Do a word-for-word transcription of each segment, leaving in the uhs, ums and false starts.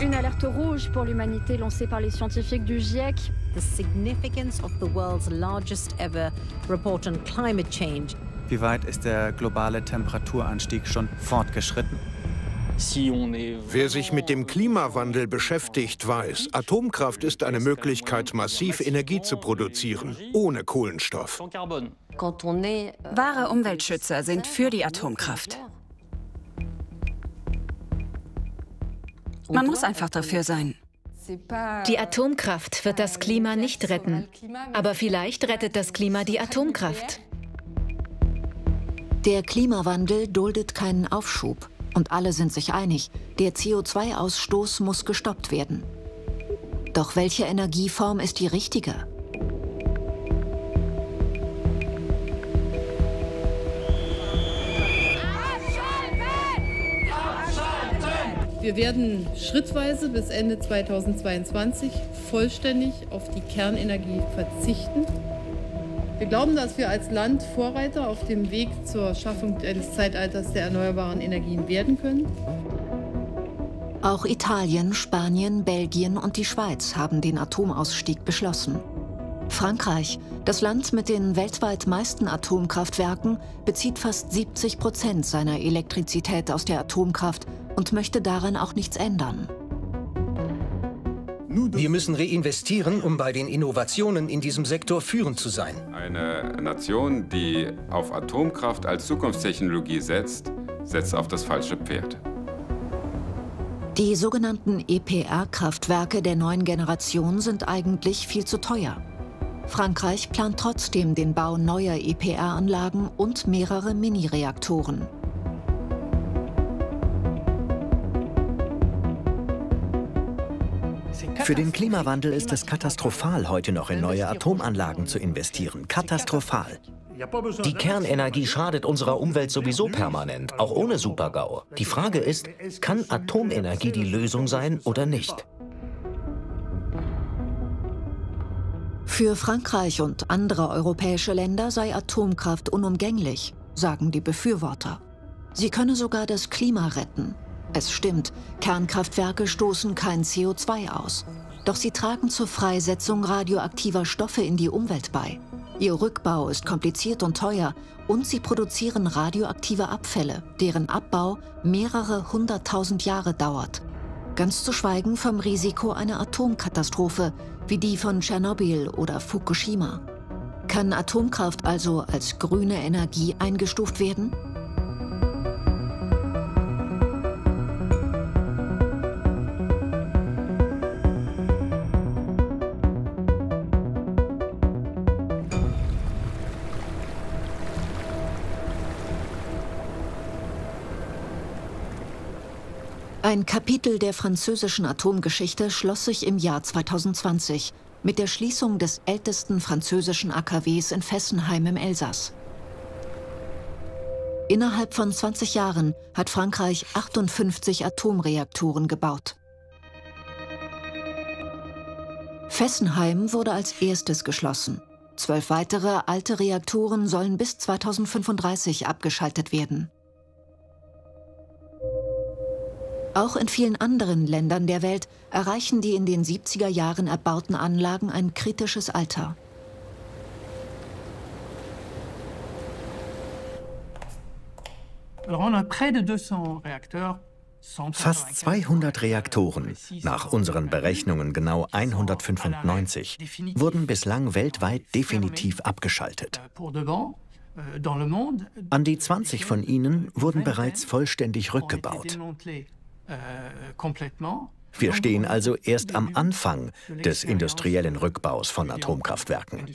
Une alerte rouge pour l'humanité lancée par les scientifiques du GIEC. The significance of the world's largest ever report on climate change. Wie weit ist der globale Temperaturanstieg schon fortgeschritten? Wer sich mit dem Klimawandel beschäftigt, weiß, Atomkraft ist eine Möglichkeit, massiv Energie zu produzieren, ohne Kohlenstoff. Wahre Umweltschützer sind für die Atomkraft. Man muss einfach dafür sein. Die Atomkraft wird das Klima nicht retten. Aber vielleicht rettet das Klima die Atomkraft. Der Klimawandel duldet keinen Aufschub. Und alle sind sich einig, der C O zwei Ausstoß muss gestoppt werden. Doch welche Energieform ist die richtige? Wir werden schrittweise bis Ende zweitausendzweiundzwanzig vollständig auf die Kernenergie verzichten. Wir glauben, dass wir als Land Vorreiter auf dem Weg zur Schaffung eines Zeitalters der erneuerbaren Energien werden können. Auch Italien, Spanien, Belgien und die Schweiz haben den Atomausstieg beschlossen. Frankreich, das Land mit den weltweit meisten Atomkraftwerken, bezieht fast siebzig Prozent seiner Elektrizität aus der Atomkraft und möchte daran auch nichts ändern. Wir müssen reinvestieren, um bei den Innovationen in diesem Sektor führend zu sein. Eine Nation, die auf Atomkraft als Zukunftstechnologie setzt, setzt auf das falsche Pferd. Die sogenannten E P R-Kraftwerke der neuen Generation sind eigentlich viel zu teuer. Frankreich plant trotzdem den Bau neuer E P R-Anlagen und mehrere Mini-Reaktoren. Für den Klimawandel ist es katastrophal, heute noch in neue Atomanlagen zu investieren. Katastrophal. Die Kernenergie schadet unserer Umwelt sowieso permanent, auch ohne Super-GAU. Die Frage ist, kann Atomenergie die Lösung sein oder nicht? Für Frankreich und andere europäische Länder sei Atomkraft unumgänglich, sagen die Befürworter. Sie könne sogar das Klima retten. Es stimmt, Kernkraftwerke stoßen kein C O zwei aus. Doch sie tragen zur Freisetzung radioaktiver Stoffe in die Umwelt bei. Ihr Rückbau ist kompliziert und teuer und sie produzieren radioaktive Abfälle, deren Abbau mehrere hunderttausend Jahre dauert. Ganz zu schweigen vom Risiko einer Atomkatastrophe, wie die von Tschernobyl oder Fukushima. Kann Atomkraft also als grüne Energie eingestuft werden? Ein Kapitel der französischen Atomgeschichte schloss sich im Jahr zweitausendzwanzig mit der Schließung des ältesten französischen A K Ws in Fessenheim im Elsass. Innerhalb von zwanzig Jahren hat Frankreich achtundfünfzig Atomreaktoren gebaut. Fessenheim wurde als erstes geschlossen. Zwölf weitere alte Reaktoren sollen bis zweitausendfünfunddreißig abgeschaltet werden. Auch in vielen anderen Ländern der Welt erreichen die in den siebziger Jahren erbauten Anlagen ein kritisches Alter. Fast zweihundert Reaktoren, nach unseren Berechnungen genau hundertfünfundneunzig, wurden bislang weltweit definitiv abgeschaltet. An die zwanzig von ihnen wurden bereits vollständig rückgebaut. Wir stehen also erst am Anfang des industriellen Rückbaus von Atomkraftwerken.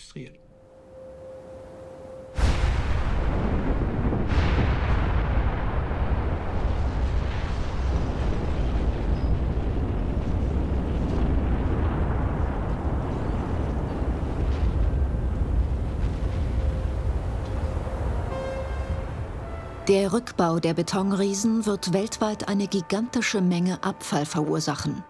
Der Rückbau der Betonriesen wird weltweit eine gigantische Menge Abfall verursachen.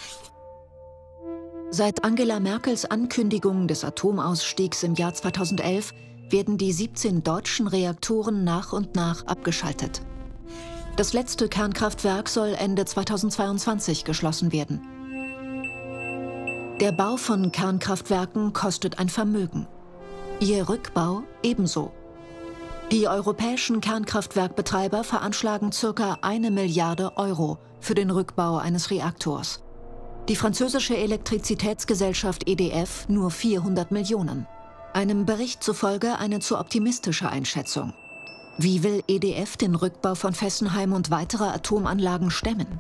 Seit Angela Merkels Ankündigung des Atomausstiegs im Jahr zweitausendelf werden die siebzehn deutschen Reaktoren nach und nach abgeschaltet. Das letzte Kernkraftwerk soll Ende zweitausendzweiundzwanzig geschlossen werden. Der Bau von Kernkraftwerken kostet ein Vermögen. Ihr Rückbau ebenso. Die europäischen Kernkraftwerkbetreiber veranschlagen ca. eine Milliarde Euro für den Rückbau eines Reaktors. Die französische Elektrizitätsgesellschaft E D F nur vierhundert Millionen. Einem Bericht zufolge eine zu optimistische Einschätzung. Wie will E D F den Rückbau von Fessenheim und weiterer Atomanlagen stemmen?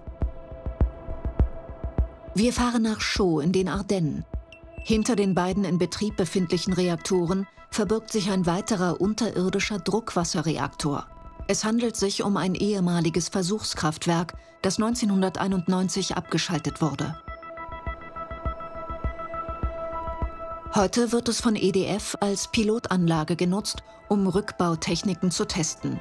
Wir fahren nach Chaux in den Ardennen. Hinter den beiden in Betrieb befindlichen Reaktoren verbirgt sich ein weiterer unterirdischer Druckwasserreaktor. Es handelt sich um ein ehemaliges Versuchskraftwerk, das neunzehnhunderteinundneunzig abgeschaltet wurde. Heute wird es von E D F als Pilotanlage genutzt, um Rückbautechniken zu testen.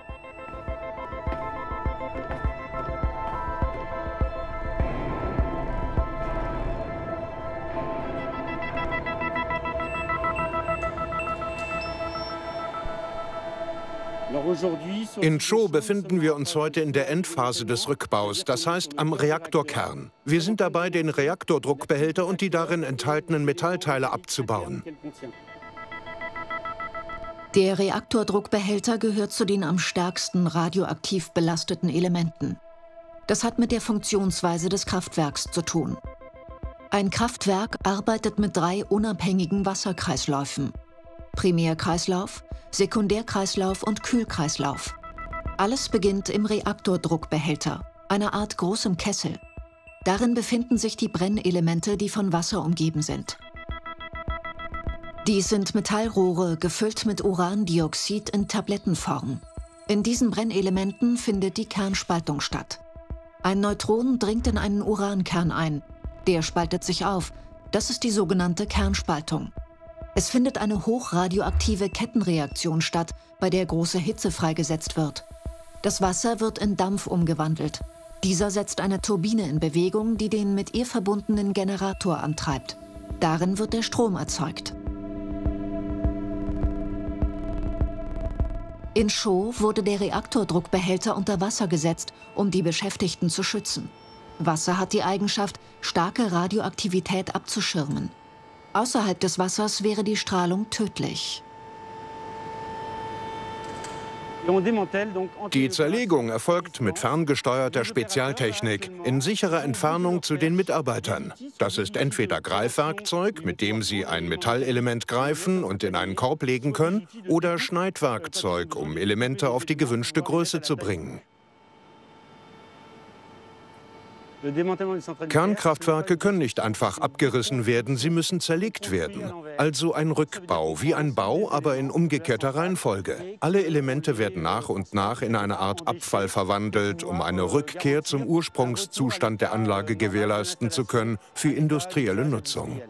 In Chaux befinden wir uns heute in der Endphase des Rückbaus, das heißt am Reaktorkern. Wir sind dabei, den Reaktordruckbehälter und die darin enthaltenen Metallteile abzubauen. Der Reaktordruckbehälter gehört zu den am stärksten radioaktiv belasteten Elementen. Das hat mit der Funktionsweise des Kraftwerks zu tun. Ein Kraftwerk arbeitet mit drei unabhängigen Wasserkreisläufen: Primärkreislauf, Sekundärkreislauf und Kühlkreislauf. Alles beginnt im Reaktordruckbehälter, einer Art großem Kessel. Darin befinden sich die Brennelemente, die von Wasser umgeben sind. Dies sind Metallrohre, gefüllt mit Urandioxid in Tablettenform. In diesen Brennelementen findet die Kernspaltung statt. Ein Neutron dringt in einen Urankern ein. Der spaltet sich auf. Das ist die sogenannte Kernspaltung. Es findet eine hochradioaktive Kettenreaktion statt, bei der große Hitze freigesetzt wird. Das Wasser wird in Dampf umgewandelt. Dieser setzt eine Turbine in Bewegung, die den mit ihr verbundenen Generator antreibt. Darin wird der Strom erzeugt. In Chaux wurde der Reaktordruckbehälter unter Wasser gesetzt, um die Beschäftigten zu schützen. Wasser hat die Eigenschaft, starke Radioaktivität abzuschirmen. Außerhalb des Wassers wäre die Strahlung tödlich. Die Zerlegung erfolgt mit ferngesteuerter Spezialtechnik in sicherer Entfernung zu den Mitarbeitern. Das ist entweder Greifwerkzeug, mit dem sie ein Metallelement greifen und in einen Korb legen können, oder Schneidwerkzeug, um Elemente auf die gewünschte Größe zu bringen. Kernkraftwerke können nicht einfach abgerissen werden, sie müssen zerlegt werden. Also ein Rückbau, wie ein Bau, aber in umgekehrter Reihenfolge. Alle Elemente werden nach und nach in eine Art Abfall verwandelt, um eine Rückkehr zum Ursprungszustand der Anlage gewährleisten zu können für industrielle Nutzung.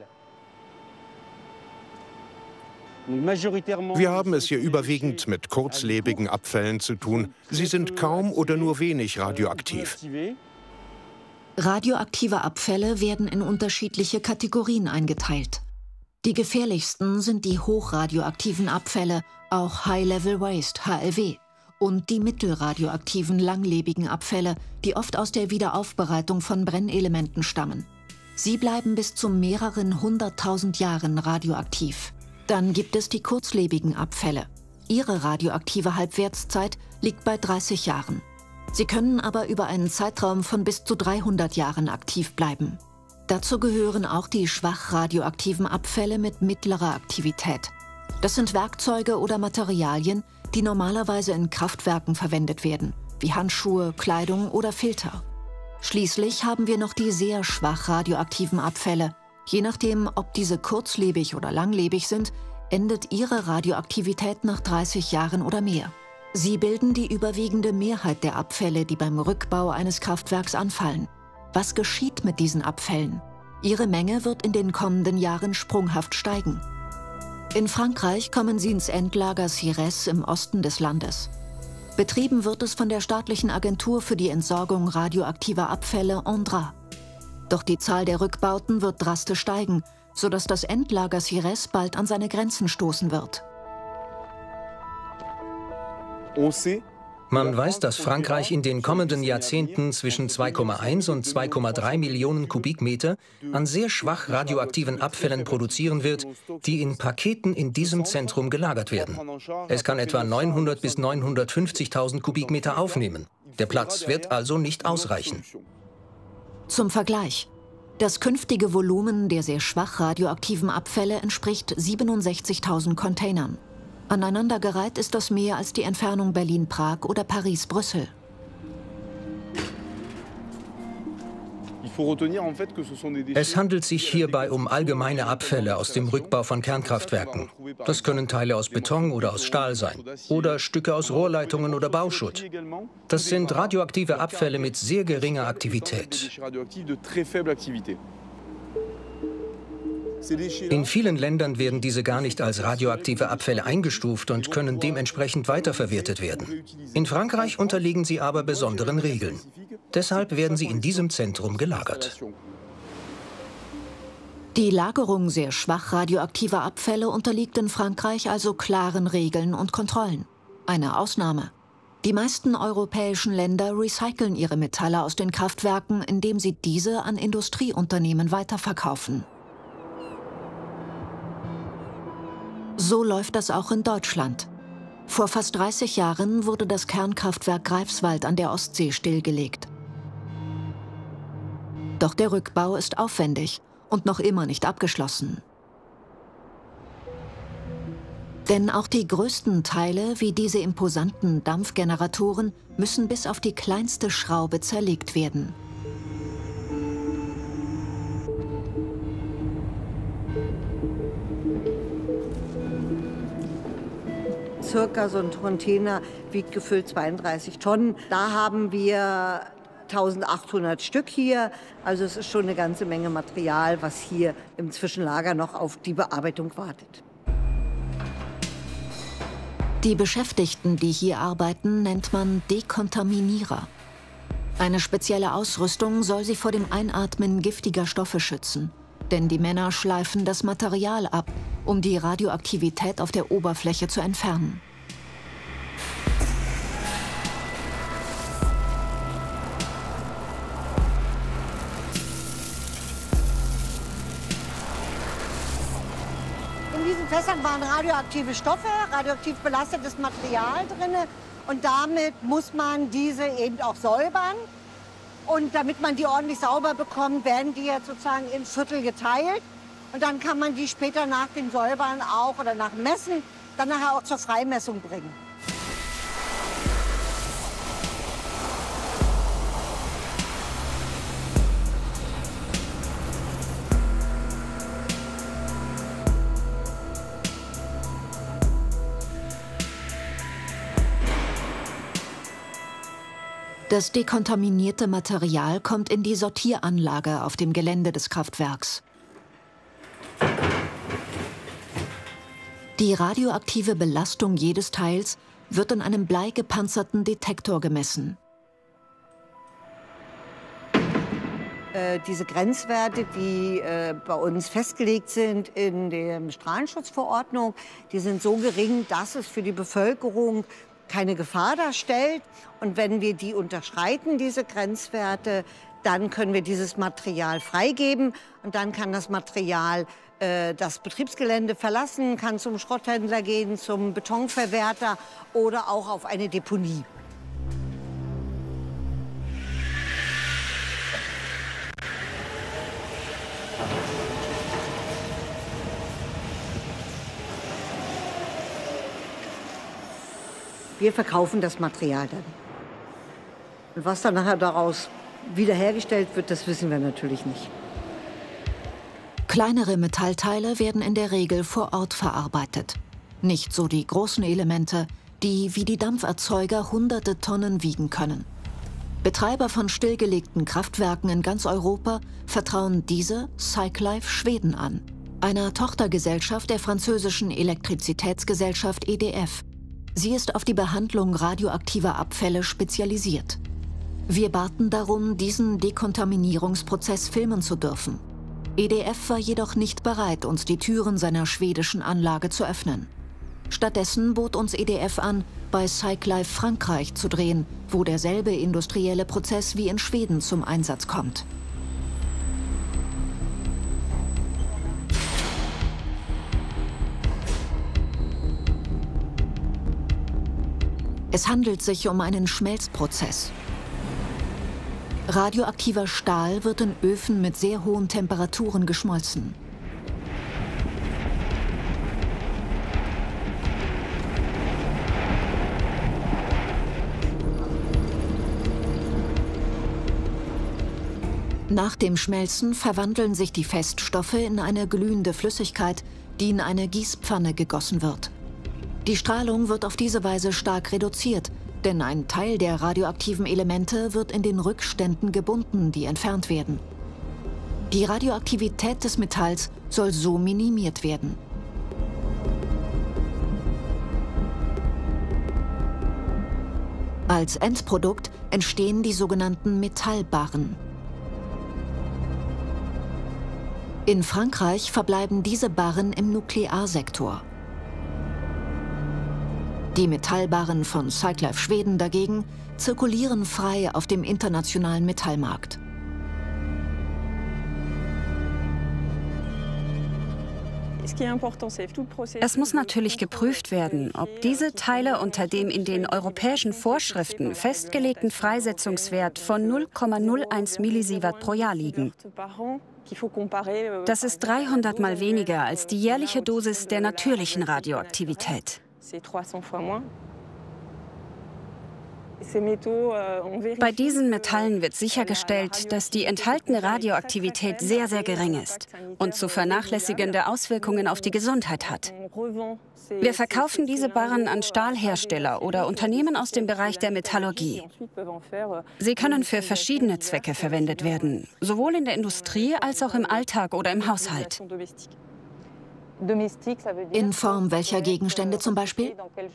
Wir haben es hier überwiegend mit kurzlebigen Abfällen zu tun. Sie sind kaum oder nur wenig radioaktiv. Radioaktive Abfälle werden in unterschiedliche Kategorien eingeteilt. Die gefährlichsten sind die hochradioaktiven Abfälle, auch High-Level Waste, H L W, und die mittelradioaktiven langlebigen Abfälle, die oft aus der Wiederaufbereitung von Brennelementen stammen. Sie bleiben bis zu mehreren hunderttausend Jahren radioaktiv. Dann gibt es die kurzlebigen Abfälle. Ihre radioaktive Halbwertszeit liegt bei dreißig Jahren. Sie können aber über einen Zeitraum von bis zu dreihundert Jahren aktiv bleiben. Dazu gehören auch die schwach radioaktiven Abfälle mit mittlerer Aktivität. Das sind Werkzeuge oder Materialien, die normalerweise in Kraftwerken verwendet werden, wie Handschuhe, Kleidung oder Filter. Schließlich haben wir noch die sehr schwach radioaktiven Abfälle. Je nachdem, ob diese kurzlebig oder langlebig sind, endet ihre Radioaktivität nach dreißig Jahren oder mehr. Sie bilden die überwiegende Mehrheit der Abfälle, die beim Rückbau eines Kraftwerks anfallen. Was geschieht mit diesen Abfällen? Ihre Menge wird in den kommenden Jahren sprunghaft steigen. In Frankreich kommen sie ins Endlager Sirès im Osten des Landes. Betrieben wird es von der staatlichen Agentur für die Entsorgung radioaktiver Abfälle Andra. Doch die Zahl der Rückbauten wird drastisch steigen, sodass das Endlager Sirès bald an seine Grenzen stoßen wird. Man weiß, dass Frankreich in den kommenden Jahrzehnten zwischen zwei Komma eins und zwei Komma drei Millionen Kubikmeter an sehr schwach radioaktiven Abfällen produzieren wird, die in Paketen in diesem Zentrum gelagert werden. Es kann etwa neunhundert bis neunhundertfünfzigtausend Kubikmeter aufnehmen. Der Platz wird also nicht ausreichen. Zum Vergleich: Das künftige Volumen der sehr schwach radioaktiven Abfälle entspricht siebenundsechzigtausend Containern. Aneinandergereiht ist das mehr als die Entfernung Berlin-Prag oder Paris-Brüssel. Es handelt sich hierbei um allgemeine Abfälle aus dem Rückbau von Kernkraftwerken. Das können Teile aus Beton oder aus Stahl sein oder Stücke aus Rohrleitungen oder Bauschutt. Das sind radioaktive Abfälle mit sehr geringer Aktivität. In vielen Ländern werden diese gar nicht als radioaktive Abfälle eingestuft und können dementsprechend weiterverwertet werden. In Frankreich unterliegen sie aber besonderen Regeln. Deshalb werden sie in diesem Zentrum gelagert. Die Lagerung sehr schwach radioaktiver Abfälle unterliegt in Frankreich also klaren Regeln und Kontrollen. Eine Ausnahme: Die meisten europäischen Länder recyceln ihre Metalle aus den Kraftwerken, indem sie diese an Industrieunternehmen weiterverkaufen. So läuft das auch in Deutschland. Vor fast dreißig Jahren wurde das Kernkraftwerk Greifswald an der Ostsee stillgelegt. Doch der Rückbau ist aufwendig und noch immer nicht abgeschlossen. Denn auch die größten Teile, wie diese imposanten Dampfgeneratoren, müssen bis auf die kleinste Schraube zerlegt werden. Circa so ein Container wiegt gefüllt zweiunddreißig Tonnen. Da haben wir eintausendachthundert Stück hier. Also es ist schon eine ganze Menge Material, was hier im Zwischenlager noch auf die Bearbeitung wartet. Die Beschäftigten, die hier arbeiten, nennt man Dekontaminierer. Eine spezielle Ausrüstung soll sie vor dem Einatmen giftiger Stoffe schützen. Denn die Männer schleifen das Material ab, um die Radioaktivität auf der Oberfläche zu entfernen. In diesen Fässern waren radioaktive Stoffe, radioaktiv belastetes Material drin. Und damit muss man diese eben auch säubern. Und damit man die ordentlich sauber bekommt, werden die jetzt sozusagen in Viertel geteilt. Und dann kann man die später nach dem Säubern auch oder nach dem Messen dann nachher auch zur Freimessung bringen. Das dekontaminierte Material kommt in die Sortieranlage auf dem Gelände des Kraftwerks. Die radioaktive Belastung jedes Teils wird in einem bleigepanzerten Detektor gemessen. Äh, diese Grenzwerte, die äh, bei uns festgelegt sind in der Strahlenschutzverordnung, die sind so gering, dass es für die Bevölkerung keine Gefahr darstellt. Und wenn wir die unterschreiten, diese Grenzwerte, dann können wir dieses Material freigeben. Und dann kann das Material äh, das Betriebsgelände verlassen, kann zum Schrotthändler gehen, zum Betonverwerter oder auch auf eine Deponie. Wir verkaufen das Material dann. Und was dann nachher daraus wiederhergestellt wird, das wissen wir natürlich nicht. Kleinere Metallteile werden in der Regel vor Ort verarbeitet. Nicht so die großen Elemente, die wie die Dampferzeuger hunderte Tonnen wiegen können. Betreiber von stillgelegten Kraftwerken in ganz Europa vertrauen diese Cyclife Schweden an, einer Tochtergesellschaft der französischen Elektrizitätsgesellschaft E D F. Sie ist auf die Behandlung radioaktiver Abfälle spezialisiert. Wir baten darum, diesen Dekontaminierungsprozess filmen zu dürfen. E D F war jedoch nicht bereit, uns die Türen seiner schwedischen Anlage zu öffnen. Stattdessen bot uns E D F an, bei Cyclife Frankreich zu drehen, wo derselbe industrielle Prozess wie in Schweden zum Einsatz kommt. Es handelt sich um einen Schmelzprozess. Radioaktiver Stahl wird in Öfen mit sehr hohen Temperaturen geschmolzen. Nach dem Schmelzen verwandeln sich die Feststoffe in eine glühende Flüssigkeit, die in eine Gießpfanne gegossen wird. Die Strahlung wird auf diese Weise stark reduziert, denn ein Teil der radioaktiven Elemente wird in den Rückständen gebunden, die entfernt werden. Die Radioaktivität des Metalls soll so minimiert werden. Als Endprodukt entstehen die sogenannten Metallbarren. In Frankreich verbleiben diese Barren im Nuklearsektor. Die Metallbarren von Cyclife Schweden dagegen zirkulieren frei auf dem internationalen Metallmarkt. Es muss natürlich geprüft werden, ob diese Teile unter dem in den europäischen Vorschriften festgelegten Freisetzungswert von null Komma null eins Millisievert pro Jahr liegen. Das ist dreihundert Mal weniger als die jährliche Dosis der natürlichen Radioaktivität. Bei diesen Metallen wird sichergestellt, dass die enthaltene Radioaktivität sehr, sehr gering ist und zu vernachlässigende Auswirkungen auf die Gesundheit hat. Wir verkaufen diese Barren an Stahlhersteller oder Unternehmen aus dem Bereich der Metallurgie. Sie können für verschiedene Zwecke verwendet werden, sowohl in der Industrie als auch im Alltag oder im Haushalt. In Form welcher Gegenstände zum Beispiel?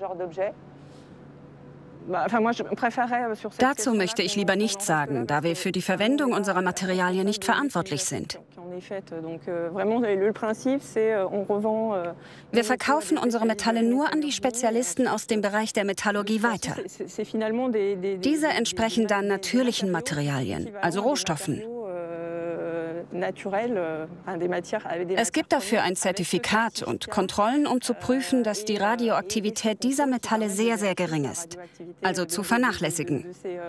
Dazu möchte ich lieber nichts sagen, da wir für die Verwendung unserer Materialien nicht verantwortlich sind. Wir verkaufen unsere Metalle nur an die Spezialisten aus dem Bereich der Metallurgie weiter. Diese entsprechen dann natürlichen Materialien, also Rohstoffen. Es gibt dafür ein Zertifikat und Kontrollen, um zu prüfen, dass die Radioaktivität dieser Metalle sehr, sehr gering ist, also zu vernachlässigen.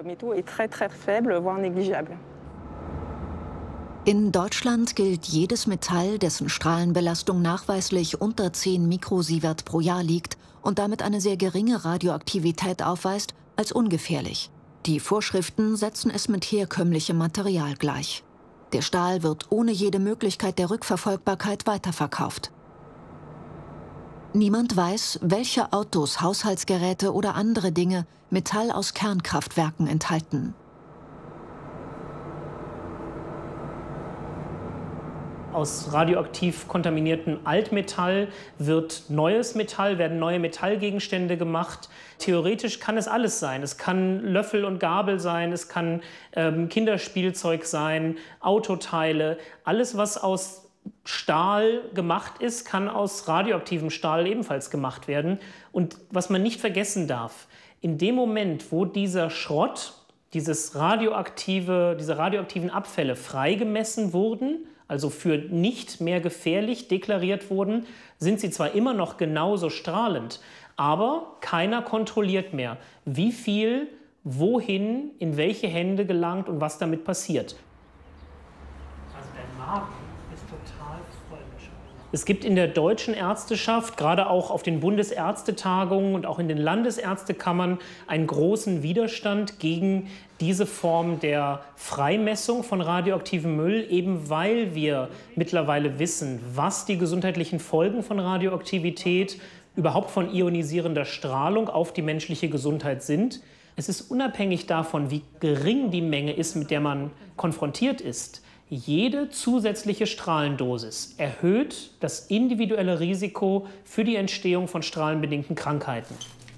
In Deutschland gilt jedes Metall, dessen Strahlenbelastung nachweislich unter zehn Mikrosievert pro Jahr liegt und damit eine sehr geringe Radioaktivität aufweist, als ungefährlich. Die Vorschriften setzen es mit herkömmlichem Material gleich. Der Stahl wird ohne jede Möglichkeit der Rückverfolgbarkeit weiterverkauft. Niemand weiß, welche Autos, Haushaltsgeräte oder andere Dinge Metall aus Kernkraftwerken enthalten. Aus radioaktiv kontaminiertem Altmetall wird neues Metall, werden neue Metallgegenstände gemacht. Theoretisch kann es alles sein. Es kann Löffel und Gabel sein, es kann ähm, Kinderspielzeug sein, Autoteile. Alles, was aus Stahl gemacht ist, kann aus radioaktivem Stahl ebenfalls gemacht werden. Und was man nicht vergessen darf, in dem Moment, wo dieser Schrott, dieses radioaktive, diese radioaktiven Abfälle freigemessen wurden, also für nicht mehr gefährlich deklariert wurden, sind sie zwar immer noch genauso strahlend, aber keiner kontrolliert mehr, wie viel, wohin, in welche Hände gelangt und was damit passiert. Also der Markt ist total voll. Es gibt in der deutschen Ärzteschaft, gerade auch auf den Bundesärztetagungen und auch in den Landesärztekammern, einen großen Widerstand gegen diese Form der Freimessung von radioaktivem Müll, eben weil wir mittlerweile wissen, was die gesundheitlichen Folgen von Radioaktivität, überhaupt von ionisierender Strahlung auf die menschliche Gesundheit sind. Es ist unabhängig davon, wie gering die Menge ist, mit der man konfrontiert ist. Jede zusätzliche Strahlendosis erhöht das individuelle Risiko für die Entstehung von strahlenbedingten Krankheiten.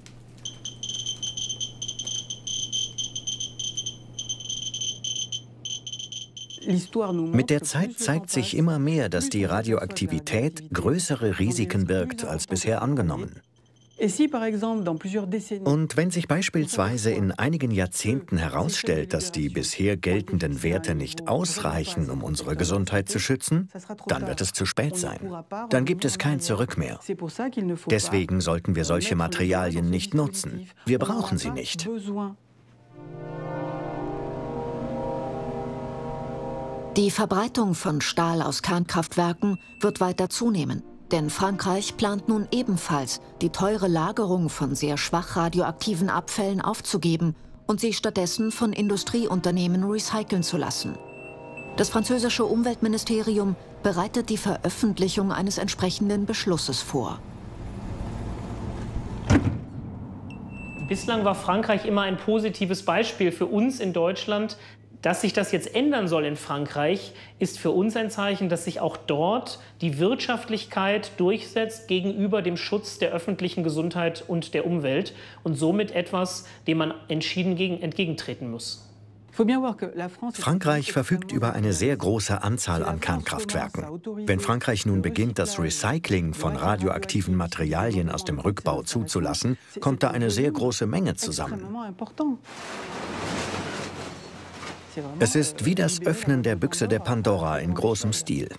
Mit der Zeit zeigt sich immer mehr, dass die Radioaktivität größere Risiken birgt als bisher angenommen. Und wenn sich beispielsweise in einigen Jahrzehnten herausstellt, dass die bisher geltenden Werte nicht ausreichen, um unsere Gesundheit zu schützen, dann wird es zu spät sein. Dann gibt es kein Zurück mehr. Deswegen sollten wir solche Materialien nicht nutzen. Wir brauchen sie nicht. Die Verbreitung von Stahl aus Kernkraftwerken wird weiter zunehmen. Denn Frankreich plant nun ebenfalls, die teure Lagerung von sehr schwach radioaktiven Abfällen aufzugeben und sie stattdessen von Industrieunternehmen recyceln zu lassen. Das französische Umweltministerium bereitet die Veröffentlichung eines entsprechenden Beschlusses vor. Bislang war Frankreich immer ein positives Beispiel für uns in Deutschland. Dass sich das jetzt ändern soll in Frankreich, ist für uns ein Zeichen, dass sich auch dort die Wirtschaftlichkeit durchsetzt gegenüber dem Schutz der öffentlichen Gesundheit und der Umwelt und somit etwas, dem man entschieden gegen, entgegentreten muss. Frankreich verfügt über eine sehr große Anzahl an Kernkraftwerken. Wenn Frankreich nun beginnt, das Recycling von radioaktiven Materialien aus dem Rückbau zuzulassen, kommt da eine sehr große Menge zusammen. Es ist wie das Öffnen der Büchse der Pandora in großem Stil.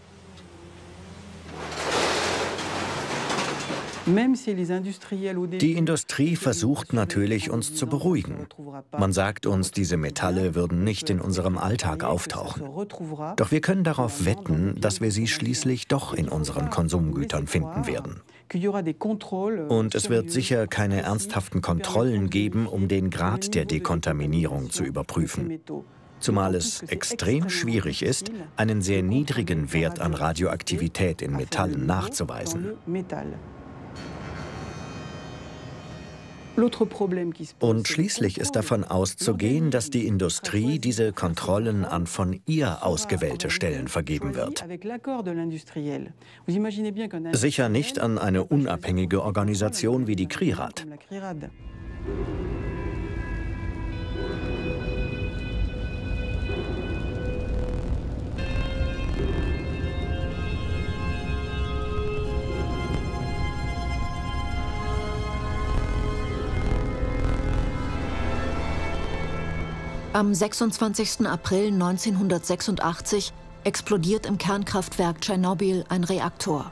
Die Industrie versucht natürlich, uns zu beruhigen. Man sagt uns, diese Metalle würden nicht in unserem Alltag auftauchen. Doch wir können darauf wetten, dass wir sie schließlich doch in unseren Konsumgütern finden werden. Und es wird sicher keine ernsthaften Kontrollen geben, um den Grad der Dekontaminierung zu überprüfen. Zumal es extrem schwierig ist, einen sehr niedrigen Wert an Radioaktivität in Metallen nachzuweisen. Und schließlich ist davon auszugehen, dass die Industrie diese Kontrollen an von ihr ausgewählte Stellen vergeben wird. Sicher nicht an eine unabhängige Organisation wie die CRIRAD. Am sechsundzwanzigsten April neunzehnhundertsechsundachtzig explodiert im Kernkraftwerk Tschernobyl ein Reaktor.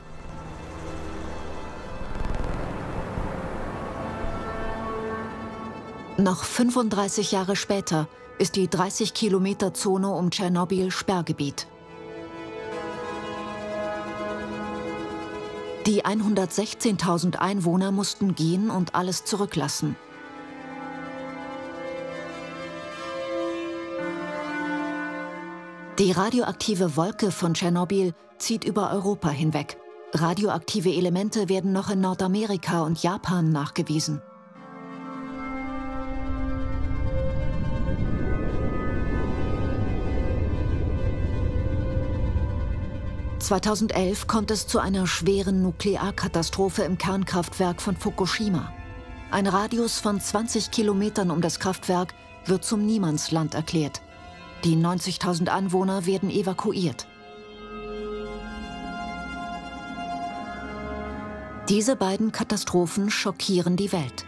Noch fünfunddreißig Jahre später ist die dreißig Kilometer Zone um Tschernobyl Sperrgebiet. Die hundertsechzehntausend Einwohner mussten gehen und alles zurücklassen. Die radioaktive Wolke von Tschernobyl zieht über Europa hinweg. Radioaktive Elemente werden noch in Nordamerika und Japan nachgewiesen. zweitausendelf kommt es zu einer schweren Nuklearkatastrophe im Kernkraftwerk von Fukushima. Ein Radius von zwanzig Kilometern um das Kraftwerk wird zum Niemandsland erklärt. Die neunzigtausend Anwohner werden evakuiert. Diese beiden Katastrophen schockieren die Welt.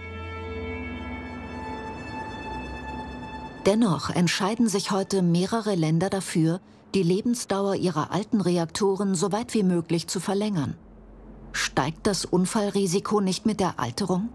Dennoch entscheiden sich heute mehrere Länder dafür, die Lebensdauer ihrer alten Reaktoren so weit wie möglich zu verlängern. Steigt das Unfallrisiko nicht mit der Alterung?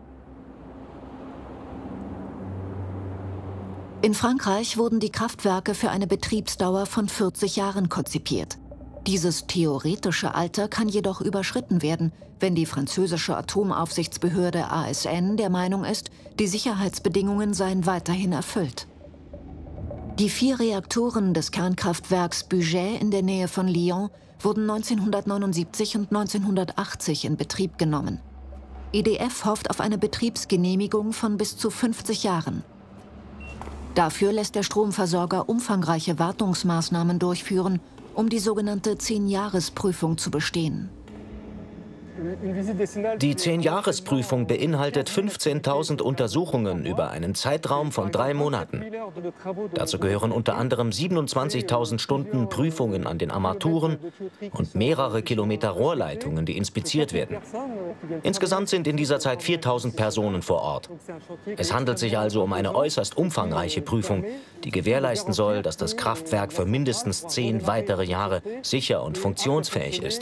In Frankreich wurden die Kraftwerke für eine Betriebsdauer von vierzig Jahren konzipiert. Dieses theoretische Alter kann jedoch überschritten werden, wenn die französische Atomaufsichtsbehörde A S N der Meinung ist, die Sicherheitsbedingungen seien weiterhin erfüllt. Die vier Reaktoren des Kernkraftwerks Bugey in der Nähe von Lyon wurden neunzehnhundertneunundsiebzig und neunzehnhundertachtzig in Betrieb genommen. E D F hofft auf eine Betriebsgenehmigung von bis zu fünfzig Jahren. Dafür lässt der Stromversorger umfangreiche Wartungsmaßnahmen durchführen, um die sogenannte Zehn-Jahres-Prüfung zu bestehen. Die Zehn-Jahres-Prüfung beinhaltet fünfzehntausend Untersuchungen über einen Zeitraum von drei Monaten. Dazu gehören unter anderem siebenundzwanzigtausend Stunden Prüfungen an den Armaturen und mehrere Kilometer Rohrleitungen, die inspiziert werden. Insgesamt sind in dieser Zeit viertausend Personen vor Ort. Es handelt sich also um eine äußerst umfangreiche Prüfung, die gewährleisten soll, dass das Kraftwerk für mindestens zehn weitere Jahre sicher und funktionsfähig ist.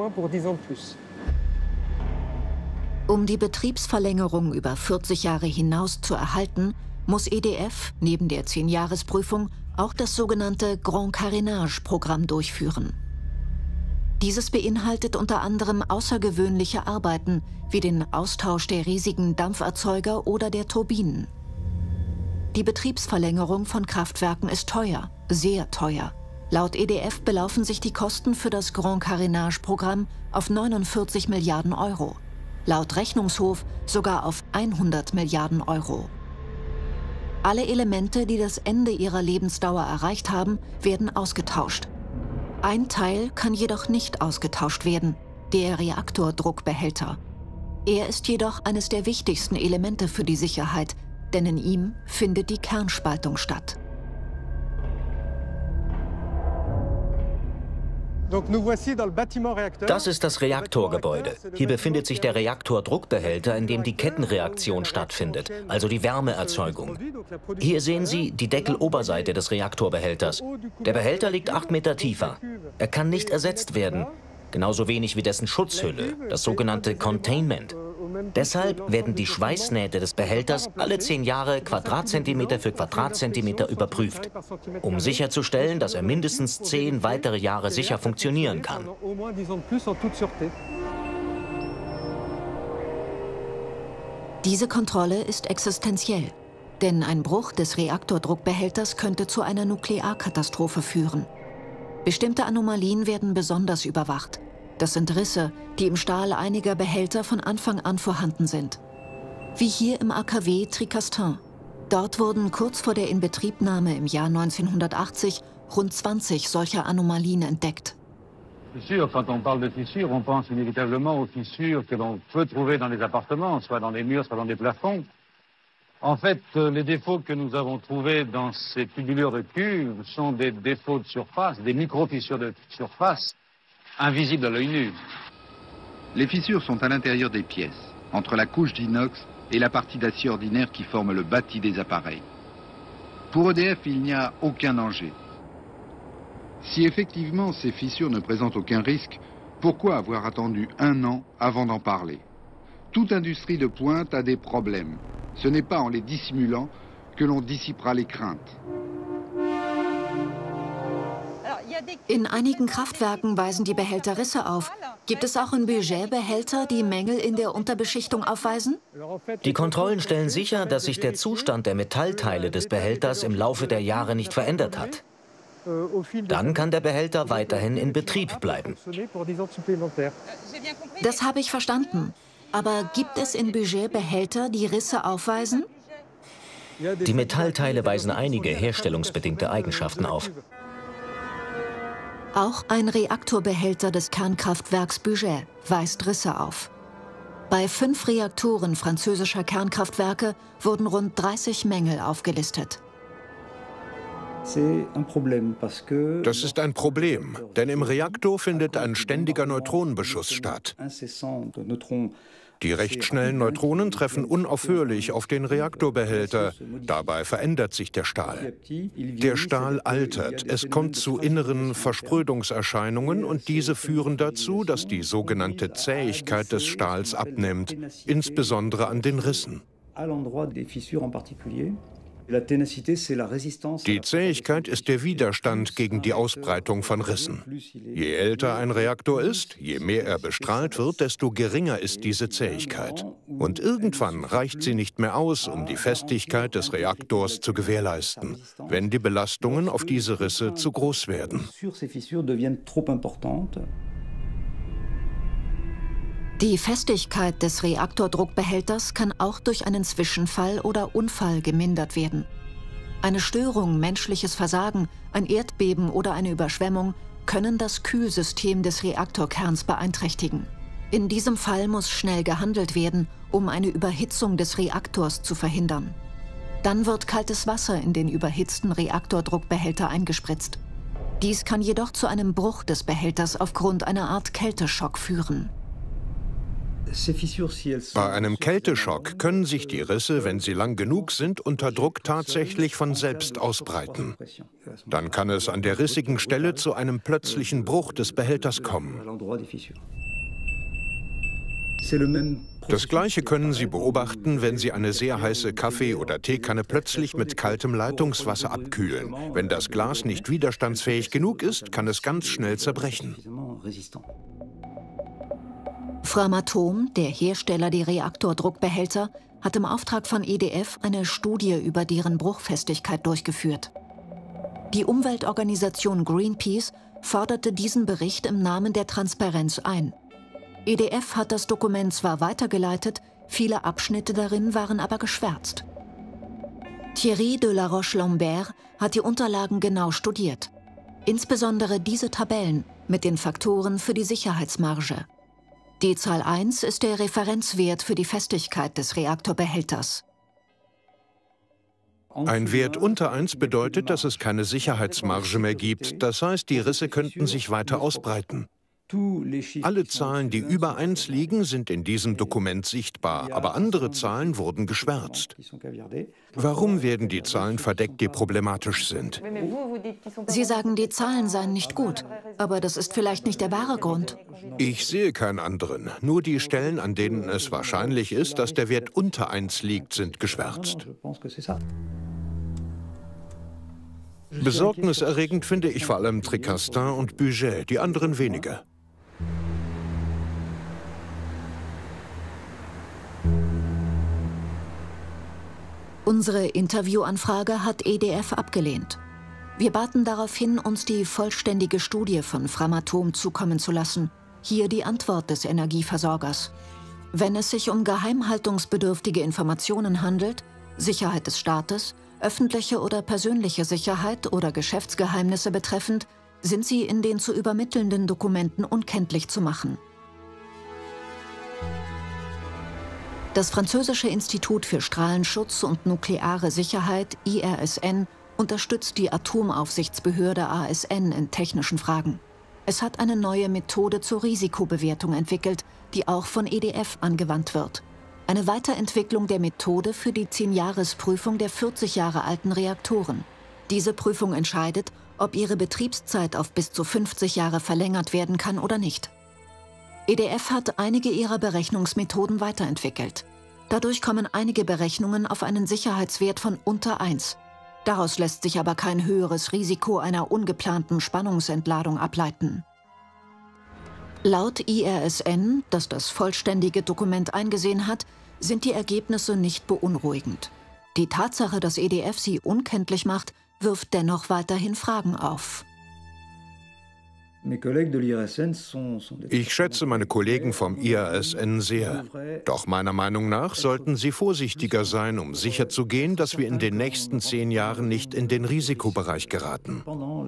Um die Betriebsverlängerung über vierzig Jahre hinaus zu erhalten, muss E D F neben der Zehn-Jahres-Prüfung auch das sogenannte Grand Carénage-Programm durchführen. Dieses beinhaltet unter anderem außergewöhnliche Arbeiten wie den Austausch der riesigen Dampferzeuger oder der Turbinen. Die Betriebsverlängerung von Kraftwerken ist teuer, sehr teuer. Laut E D F belaufen sich die Kosten für das Grand Carénage-Programm auf neunundvierzig Milliarden Euro. Laut Rechnungshof sogar auf hundert Milliarden Euro. Alle Elemente, die das Ende ihrer Lebensdauer erreicht haben, werden ausgetauscht. Ein Teil kann jedoch nicht ausgetauscht werden, der Reaktordruckbehälter. Er ist jedoch eines der wichtigsten Elemente für die Sicherheit, denn in ihm findet die Kernspaltung statt. Das ist das Reaktorgebäude. Hier befindet sich der Reaktordruckbehälter, in dem die Kettenreaktion stattfindet, also die Wärmeerzeugung. Hier sehen Sie die Deckeloberseite des Reaktorbehälters. Der Behälter liegt acht Meter tiefer. Er kann nicht ersetzt werden, genauso wenig wie dessen Schutzhülle, das sogenannte Containment. Deshalb werden die Schweißnähte des Behälters alle zehn Jahre Quadratzentimeter für Quadratzentimeter überprüft, um sicherzustellen, dass er mindestens zehn weitere Jahre sicher funktionieren kann. Diese Kontrolle ist existenziell, denn ein Bruch des Reaktordruckbehälters könnte zu einer Nuklearkatastrophe führen. Bestimmte Anomalien werden besonders überwacht. Das sind Risse, die im Stahl einiger Behälter von Anfang an vorhanden sind. Wie hier im A K W Tricastin. Dort wurden kurz vor der Inbetriebnahme im Jahr neunzehnhundertachtzig rund zwanzig solcher Anomalien entdeckt. Fissures, quand on parle de fissures, on pense inévitablement aux fissures que l'on peut trouver dans les appartements, soit dans les murs, soit dans les plafonds. En fait, les défauts que nous avons trouvés dans ces tubulures de cuve sont des défauts de surface, des micro-fissures de surface, invisibles à l'œil nu. Les fissures sont à l'intérieur des pièces, entre la couche d'inox et la partie d'acier ordinaire qui forme le bâti des appareils. Pour E D F, il n'y a aucun danger. Si effectivement ces fissures ne présentent aucun risque, pourquoi avoir attendu un an avant d'en parler? Toute industrie de pointe a des problèmes. Ce n'est pas en les dissimulant que l'on dissipera les craintes. In einigen Kraftwerken weisen die Behälter Risse auf. Gibt es auch in Bugey Behälter, die Mängel in der Unterbeschichtung aufweisen? Die Kontrollen stellen sicher, dass sich der Zustand der Metallteile des Behälters im Laufe der Jahre nicht verändert hat. Dann kann der Behälter weiterhin in Betrieb bleiben. Das habe ich verstanden. Aber gibt es in Bugey Behälter, die Risse aufweisen? Die Metallteile weisen einige herstellungsbedingte Eigenschaften auf. Auch ein Reaktorbehälter des Kernkraftwerks Bugey weist Risse auf. Bei fünf Reaktoren französischer Kernkraftwerke wurden rund dreißig Mängel aufgelistet. Das ist ein Problem, denn im Reaktor findet ein ständiger Neutronenbeschuss statt. Die recht schnellen Neutronen treffen unaufhörlich auf den Reaktorbehälter. Dabei verändert sich der Stahl. Der Stahl altert, es kommt zu inneren Versprödungserscheinungen und diese führen dazu, dass die sogenannte Zähigkeit des Stahls abnimmt, insbesondere an den Rissen. Die Zähigkeit ist der Widerstand gegen die Ausbreitung von Rissen. Je älter ein Reaktor ist, je mehr er bestrahlt wird, desto geringer ist diese Zähigkeit. Und irgendwann reicht sie nicht mehr aus, um die Festigkeit des Reaktors zu gewährleisten, wenn die Belastungen auf diese Risse zu groß werden. Die Festigkeit des Reaktordruckbehälters kann auch durch einen Zwischenfall oder Unfall gemindert werden. Eine Störung, menschliches Versagen, ein Erdbeben oder eine Überschwemmung können das Kühlsystem des Reaktorkerns beeinträchtigen. In diesem Fall muss schnell gehandelt werden, um eine Überhitzung des Reaktors zu verhindern. Dann wird kaltes Wasser in den überhitzten Reaktordruckbehälter eingespritzt. Dies kann jedoch zu einem Bruch des Behälters aufgrund einer Art Kälteschock führen. Bei einem Kälteschock können sich die Risse, wenn sie lang genug sind, unter Druck tatsächlich von selbst ausbreiten. Dann kann es an der rissigen Stelle zu einem plötzlichen Bruch des Behälters kommen. Das Gleiche können Sie beobachten, wenn Sie eine sehr heiße Kaffee- oder Teekanne plötzlich mit kaltem Leitungswasser abkühlen. Wenn das Glas nicht widerstandsfähig genug ist, kann es ganz schnell zerbrechen. Framatome, der Hersteller der Reaktordruckbehälter, hat im Auftrag von E D F eine Studie über deren Bruchfestigkeit durchgeführt. Die Umweltorganisation Greenpeace forderte diesen Bericht im Namen der Transparenz ein. E D F hat das Dokument zwar weitergeleitet, viele Abschnitte darin waren aber geschwärzt. Thierry de la Roche-Lambert hat die Unterlagen genau studiert. Insbesondere diese Tabellen mit den Faktoren für die Sicherheitsmarge. Die Zahl eins ist der Referenzwert für die Festigkeit des Reaktorbehälters. Ein Wert unter eins bedeutet, dass es keine Sicherheitsmarge mehr gibt. Das heißt, die Risse könnten sich weiter ausbreiten. Alle Zahlen, die über eins liegen, sind in diesem Dokument sichtbar, aber andere Zahlen wurden geschwärzt. Warum werden die Zahlen verdeckt, die problematisch sind? Sie sagen, die Zahlen seien nicht gut, aber das ist vielleicht nicht der wahre Grund. Ich sehe keinen anderen. Nur die Stellen, an denen es wahrscheinlich ist, dass der Wert unter eins liegt, sind geschwärzt. Besorgniserregend finde ich vor allem Tricastin und Bugey, die anderen weniger. Unsere Interviewanfrage hat E D F abgelehnt. Wir baten darauf hin, uns die vollständige Studie von Framatome zukommen zu lassen. Hier die Antwort des Energieversorgers. Wenn es sich um geheimhaltungsbedürftige Informationen handelt, Sicherheit des Staates, öffentliche oder persönliche Sicherheit oder Geschäftsgeheimnisse betreffend, sind sie in den zu übermittelnden Dokumenten unkenntlich zu machen. Das französische Institut für Strahlenschutz und nukleare Sicherheit, I R S N, unterstützt die Atomaufsichtsbehörde A S N in technischen Fragen. Es hat eine neue Methode zur Risikobewertung entwickelt, die auch von E D F angewandt wird. Eine Weiterentwicklung der Methode für die zehn-Jahres-Prüfung der vierzig Jahre alten Reaktoren. Diese Prüfung entscheidet, ob ihre Betriebszeit auf bis zu fünfzig Jahre verlängert werden kann oder nicht. E D F hat einige ihrer Berechnungsmethoden weiterentwickelt. Dadurch kommen einige Berechnungen auf einen Sicherheitswert von unter eins. Daraus lässt sich aber kein höheres Risiko einer ungeplanten Spannungsentladung ableiten. Laut I R S N, das das vollständige Dokument eingesehen hat, sind die Ergebnisse nicht beunruhigend. Die Tatsache, dass E D F sie unkenntlich macht, wirft dennoch weiterhin Fragen auf. Ich schätze meine Kollegen vom I R S N sehr. Doch meiner Meinung nach sollten sie vorsichtiger sein, um sicherzugehen, dass wir in den nächsten zehn Jahren nicht in den Risikobereich geraten.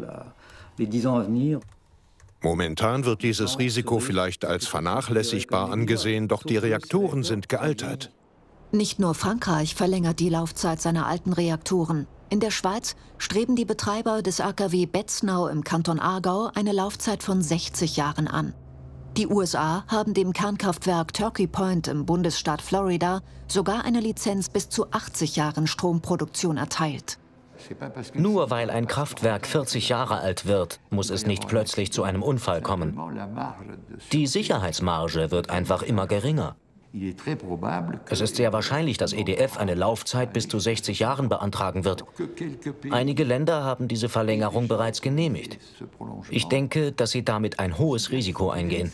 Momentan wird dieses Risiko vielleicht als vernachlässigbar angesehen, doch die Reaktoren sind gealtert. Nicht nur Frankreich verlängert die Laufzeit seiner alten Reaktoren. In der Schweiz streben die Betreiber des A K W Betznau im Kanton Aargau eine Laufzeit von sechzig Jahren an. Die U S A haben dem Kernkraftwerk Turkey Point im Bundesstaat Florida sogar eine Lizenz bis zu achtzig Jahren Stromproduktion erteilt. Nur weil ein Kraftwerk vierzig Jahre alt wird, muss es nicht plötzlich zu einem Unfall kommen. Die Sicherheitsmarge wird einfach immer geringer. Es ist sehr wahrscheinlich, dass E D F eine Laufzeit bis zu sechzig Jahren beantragen wird. Einige Länder haben diese Verlängerung bereits genehmigt. Ich denke, dass sie damit ein hohes Risiko eingehen.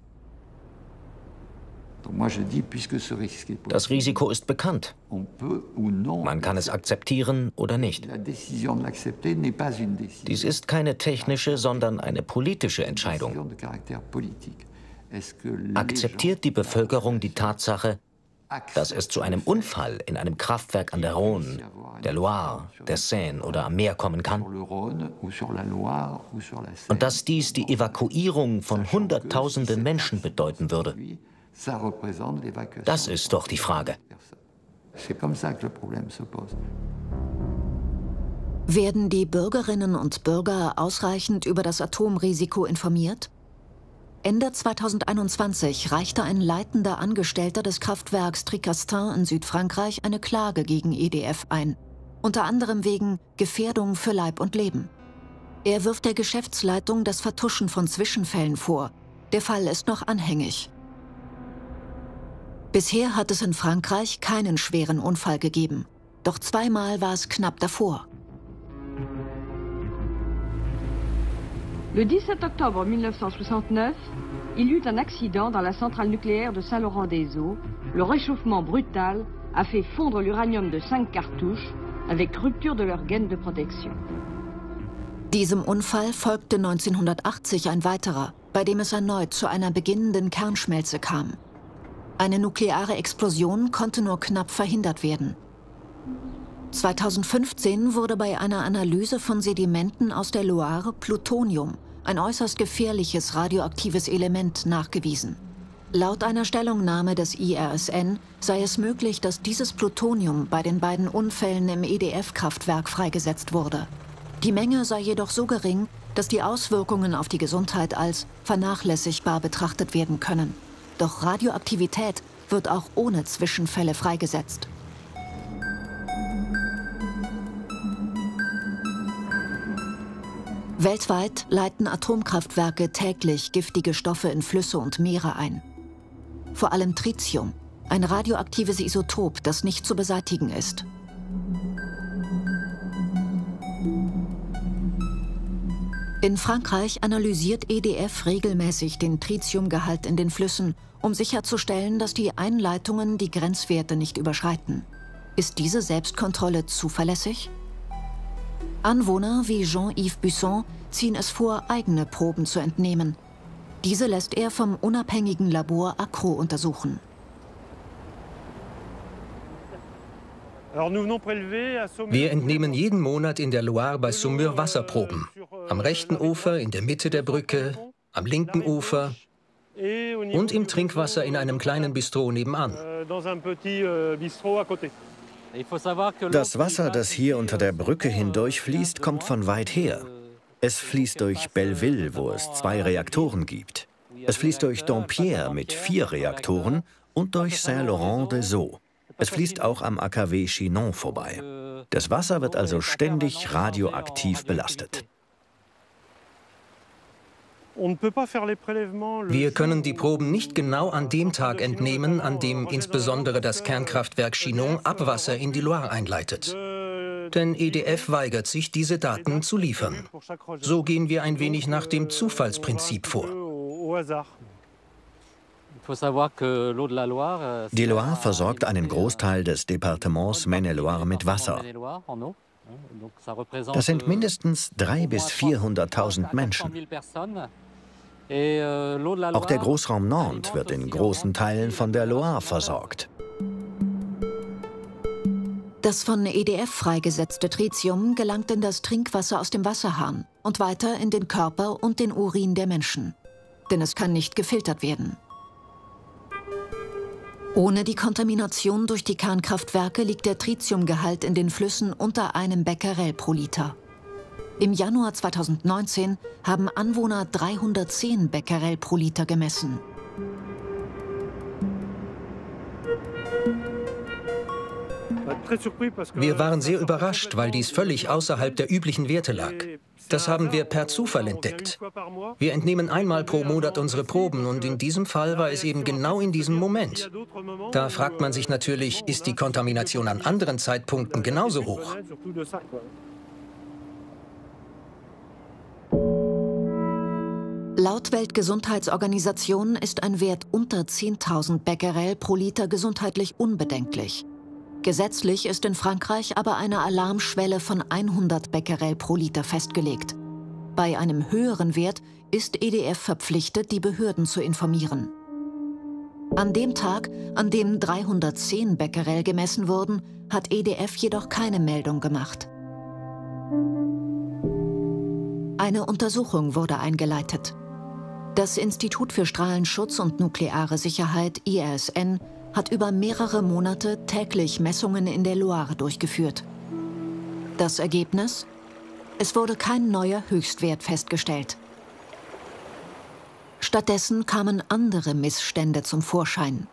Das Risiko ist bekannt. Man kann es akzeptieren oder nicht. Dies ist keine technische, sondern eine politische Entscheidung. Akzeptiert die Bevölkerung die Tatsache, dass es zu einem Unfall in einem Kraftwerk an der Rhone, der Loire, der Seine oder am Meer kommen kann? Und dass dies die Evakuierung von Hunderttausenden Menschen bedeuten würde? Das ist doch die Frage. Werden die Bürgerinnen und Bürger ausreichend über das Atomrisiko informiert? Ende zweitausendeinundzwanzig reichte ein leitender Angestellter des Kraftwerks Tricastin in Südfrankreich eine Klage gegen E D F ein, unter anderem wegen Gefährdung für Leib und Leben. Er wirft der Geschäftsleitung das Vertuschen von Zwischenfällen vor. Der Fall ist noch anhängig. Bisher hat es in Frankreich keinen schweren Unfall gegeben. Doch zweimal war es knapp davor. Le dix-sept octobre mille neuf cent soixante-neuf, il y eut un accident dans la centrale nucléaire de Saint-Laurent-des-Eaux. Le réchauffement brutal a fait fondre l'uranium de cinq cartouches avec rupture de leur gaine de protection. Diesem Unfall folgte neunzehnhundertachtzig ein weiterer, bei dem es erneut zu einer beginnenden Kernschmelze kam. Eine nukleare Explosion konnte nur knapp verhindert werden. zweitausendfünfzehn wurde bei einer Analyse von Sedimenten aus der Loire Plutonium, ein äußerst gefährliches radioaktives Element, nachgewiesen. Laut einer Stellungnahme des I R S N sei es möglich, dass dieses Plutonium bei den beiden Unfällen im E D F-Kraftwerk freigesetzt wurde. Die Menge sei jedoch so gering, dass die Auswirkungen auf die Gesundheit als vernachlässigbar betrachtet werden können. Doch Radioaktivität wird auch ohne Zwischenfälle freigesetzt. Weltweit leiten Atomkraftwerke täglich giftige Stoffe in Flüsse und Meere ein. Vor allem Tritium, ein radioaktives Isotop, das nicht zu beseitigen ist. In Frankreich analysiert E D F regelmäßig den Tritiumgehalt in den Flüssen, um sicherzustellen, dass die Einleitungen die Grenzwerte nicht überschreiten. Ist diese Selbstkontrolle zuverlässig? Anwohner wie Jean-Yves Busson ziehen es vor, eigene Proben zu entnehmen. Diese lässt er vom unabhängigen Labor Accro untersuchen. Wir entnehmen jeden Monat in der Loire bei Saumur Wasserproben. Am rechten Ufer, in der Mitte der Brücke, am linken Ufer und im Trinkwasser in einem kleinen Bistro nebenan. Das Wasser, das hier unter der Brücke hindurchfließt, kommt von weit her. Es fließt durch Belleville, wo es zwei Reaktoren gibt. Es fließt durch Dampierre mit vier Reaktoren und durch Saint-Laurent-des-Eaux. Es fließt auch am A K W Chinon vorbei. Das Wasser wird also ständig radioaktiv belastet. Wir können die Proben nicht genau an dem Tag entnehmen, an dem insbesondere das Kernkraftwerk Chinon Abwasser in die Loire einleitet. Denn E D F weigert sich, diese Daten zu liefern. So gehen wir ein wenig nach dem Zufallsprinzip vor. Die Loire versorgt einen Großteil des Departements Maine-et-Loire mit Wasser. Das sind mindestens dreihunderttausend bis vierhunderttausend Menschen. Auch der Großraum Nantes wird in großen Teilen von der Loire versorgt. Das von E D F freigesetzte Tritium gelangt in das Trinkwasser aus dem Wasserhahn und weiter in den Körper und den Urin der Menschen. Denn es kann nicht gefiltert werden. Ohne die Kontamination durch die Kernkraftwerke liegt der Tritiumgehalt in den Flüssen unter einem Becquerel pro Liter. Im Januar zweitausendneunzehn haben Anwohner dreihundertzehn Becquerel pro Liter gemessen. Wir waren sehr überrascht, weil dies völlig außerhalb der üblichen Werte lag. Das haben wir per Zufall entdeckt. Wir entnehmen einmal pro Monat unsere Proben und in diesem Fall war es eben genau in diesem Moment. Da fragt man sich natürlich, ist die Kontamination an anderen Zeitpunkten genauso hoch? Laut Weltgesundheitsorganisation ist ein Wert unter zehntausend Becquerel pro Liter gesundheitlich unbedenklich. Gesetzlich ist in Frankreich aber eine Alarmschwelle von hundert Becquerel pro Liter festgelegt. Bei einem höheren Wert ist E D F verpflichtet, die Behörden zu informieren. An dem Tag, an dem dreihundertzehn Becquerel gemessen wurden, hat E D F jedoch keine Meldung gemacht. Eine Untersuchung wurde eingeleitet. Das Institut für Strahlenschutz und nukleare Sicherheit, I R S N, hat über mehrere Monate täglich Messungen in der Loire durchgeführt. Das Ergebnis? Es wurde kein neuer Höchstwert festgestellt. Stattdessen kamen andere Missstände zum Vorschein.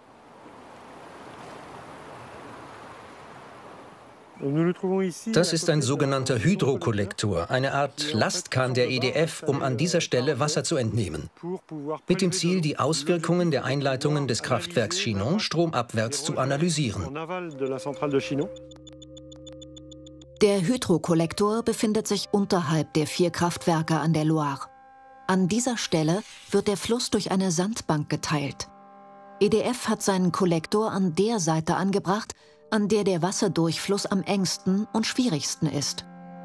Das ist ein sogenannter Hydrokollektor, eine Art Lastkahn der E D F, um an dieser Stelle Wasser zu entnehmen. Mit dem Ziel, die Auswirkungen der Einleitungen des Kraftwerks Chinon stromabwärts zu analysieren. Der Hydrokollektor befindet sich unterhalb der vier Kraftwerke an der Loire. An dieser Stelle wird der Fluss durch eine Sandbank geteilt. E D F hat seinen Kollektor an der Seite angebracht, an der der Wasserdurchfluss am engsten und schwierigsten ist.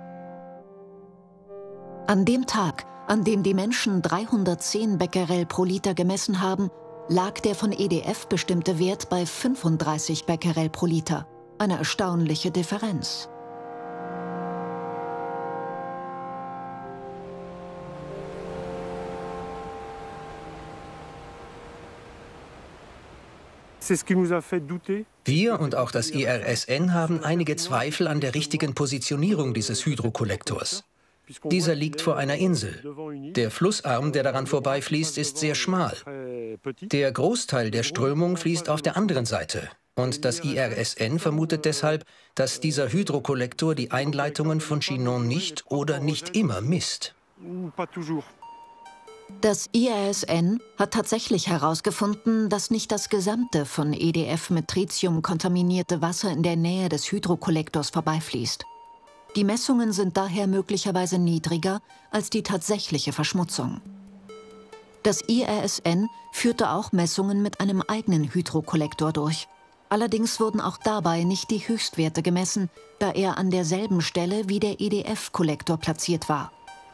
An dem Tag, an dem die Menschen dreihundertzehn Becquerel pro Liter gemessen haben, lag der von E D F bestimmte Wert bei fünfunddreißig Becquerel pro Liter. Eine erstaunliche Differenz. Wir und auch das I R S N haben einige Zweifel an der richtigen Positionierung dieses Hydrokollektors. Dieser liegt vor einer Insel. Der Flussarm, der daran vorbeifließt, ist sehr schmal. Der Großteil der Strömung fließt auf der anderen Seite. Und das I R S N vermutet deshalb, dass dieser Hydrokollektor die Einleitungen von Chinon nicht oder nicht immer misst. Das I R S N hat tatsächlich herausgefunden, dass nicht das gesamte von E D F mit Tritium kontaminierte Wasser in der Nähe des Hydrokollektors vorbeifließt. Die Messungen sind daher möglicherweise niedriger als die tatsächliche Verschmutzung. Das I R S N führte auch Messungen mit einem eigenen Hydrokollektor durch. Allerdings wurden auch dabei nicht die Höchstwerte gemessen, da er an derselben Stelle wie der E D F-Kollektor platziert war.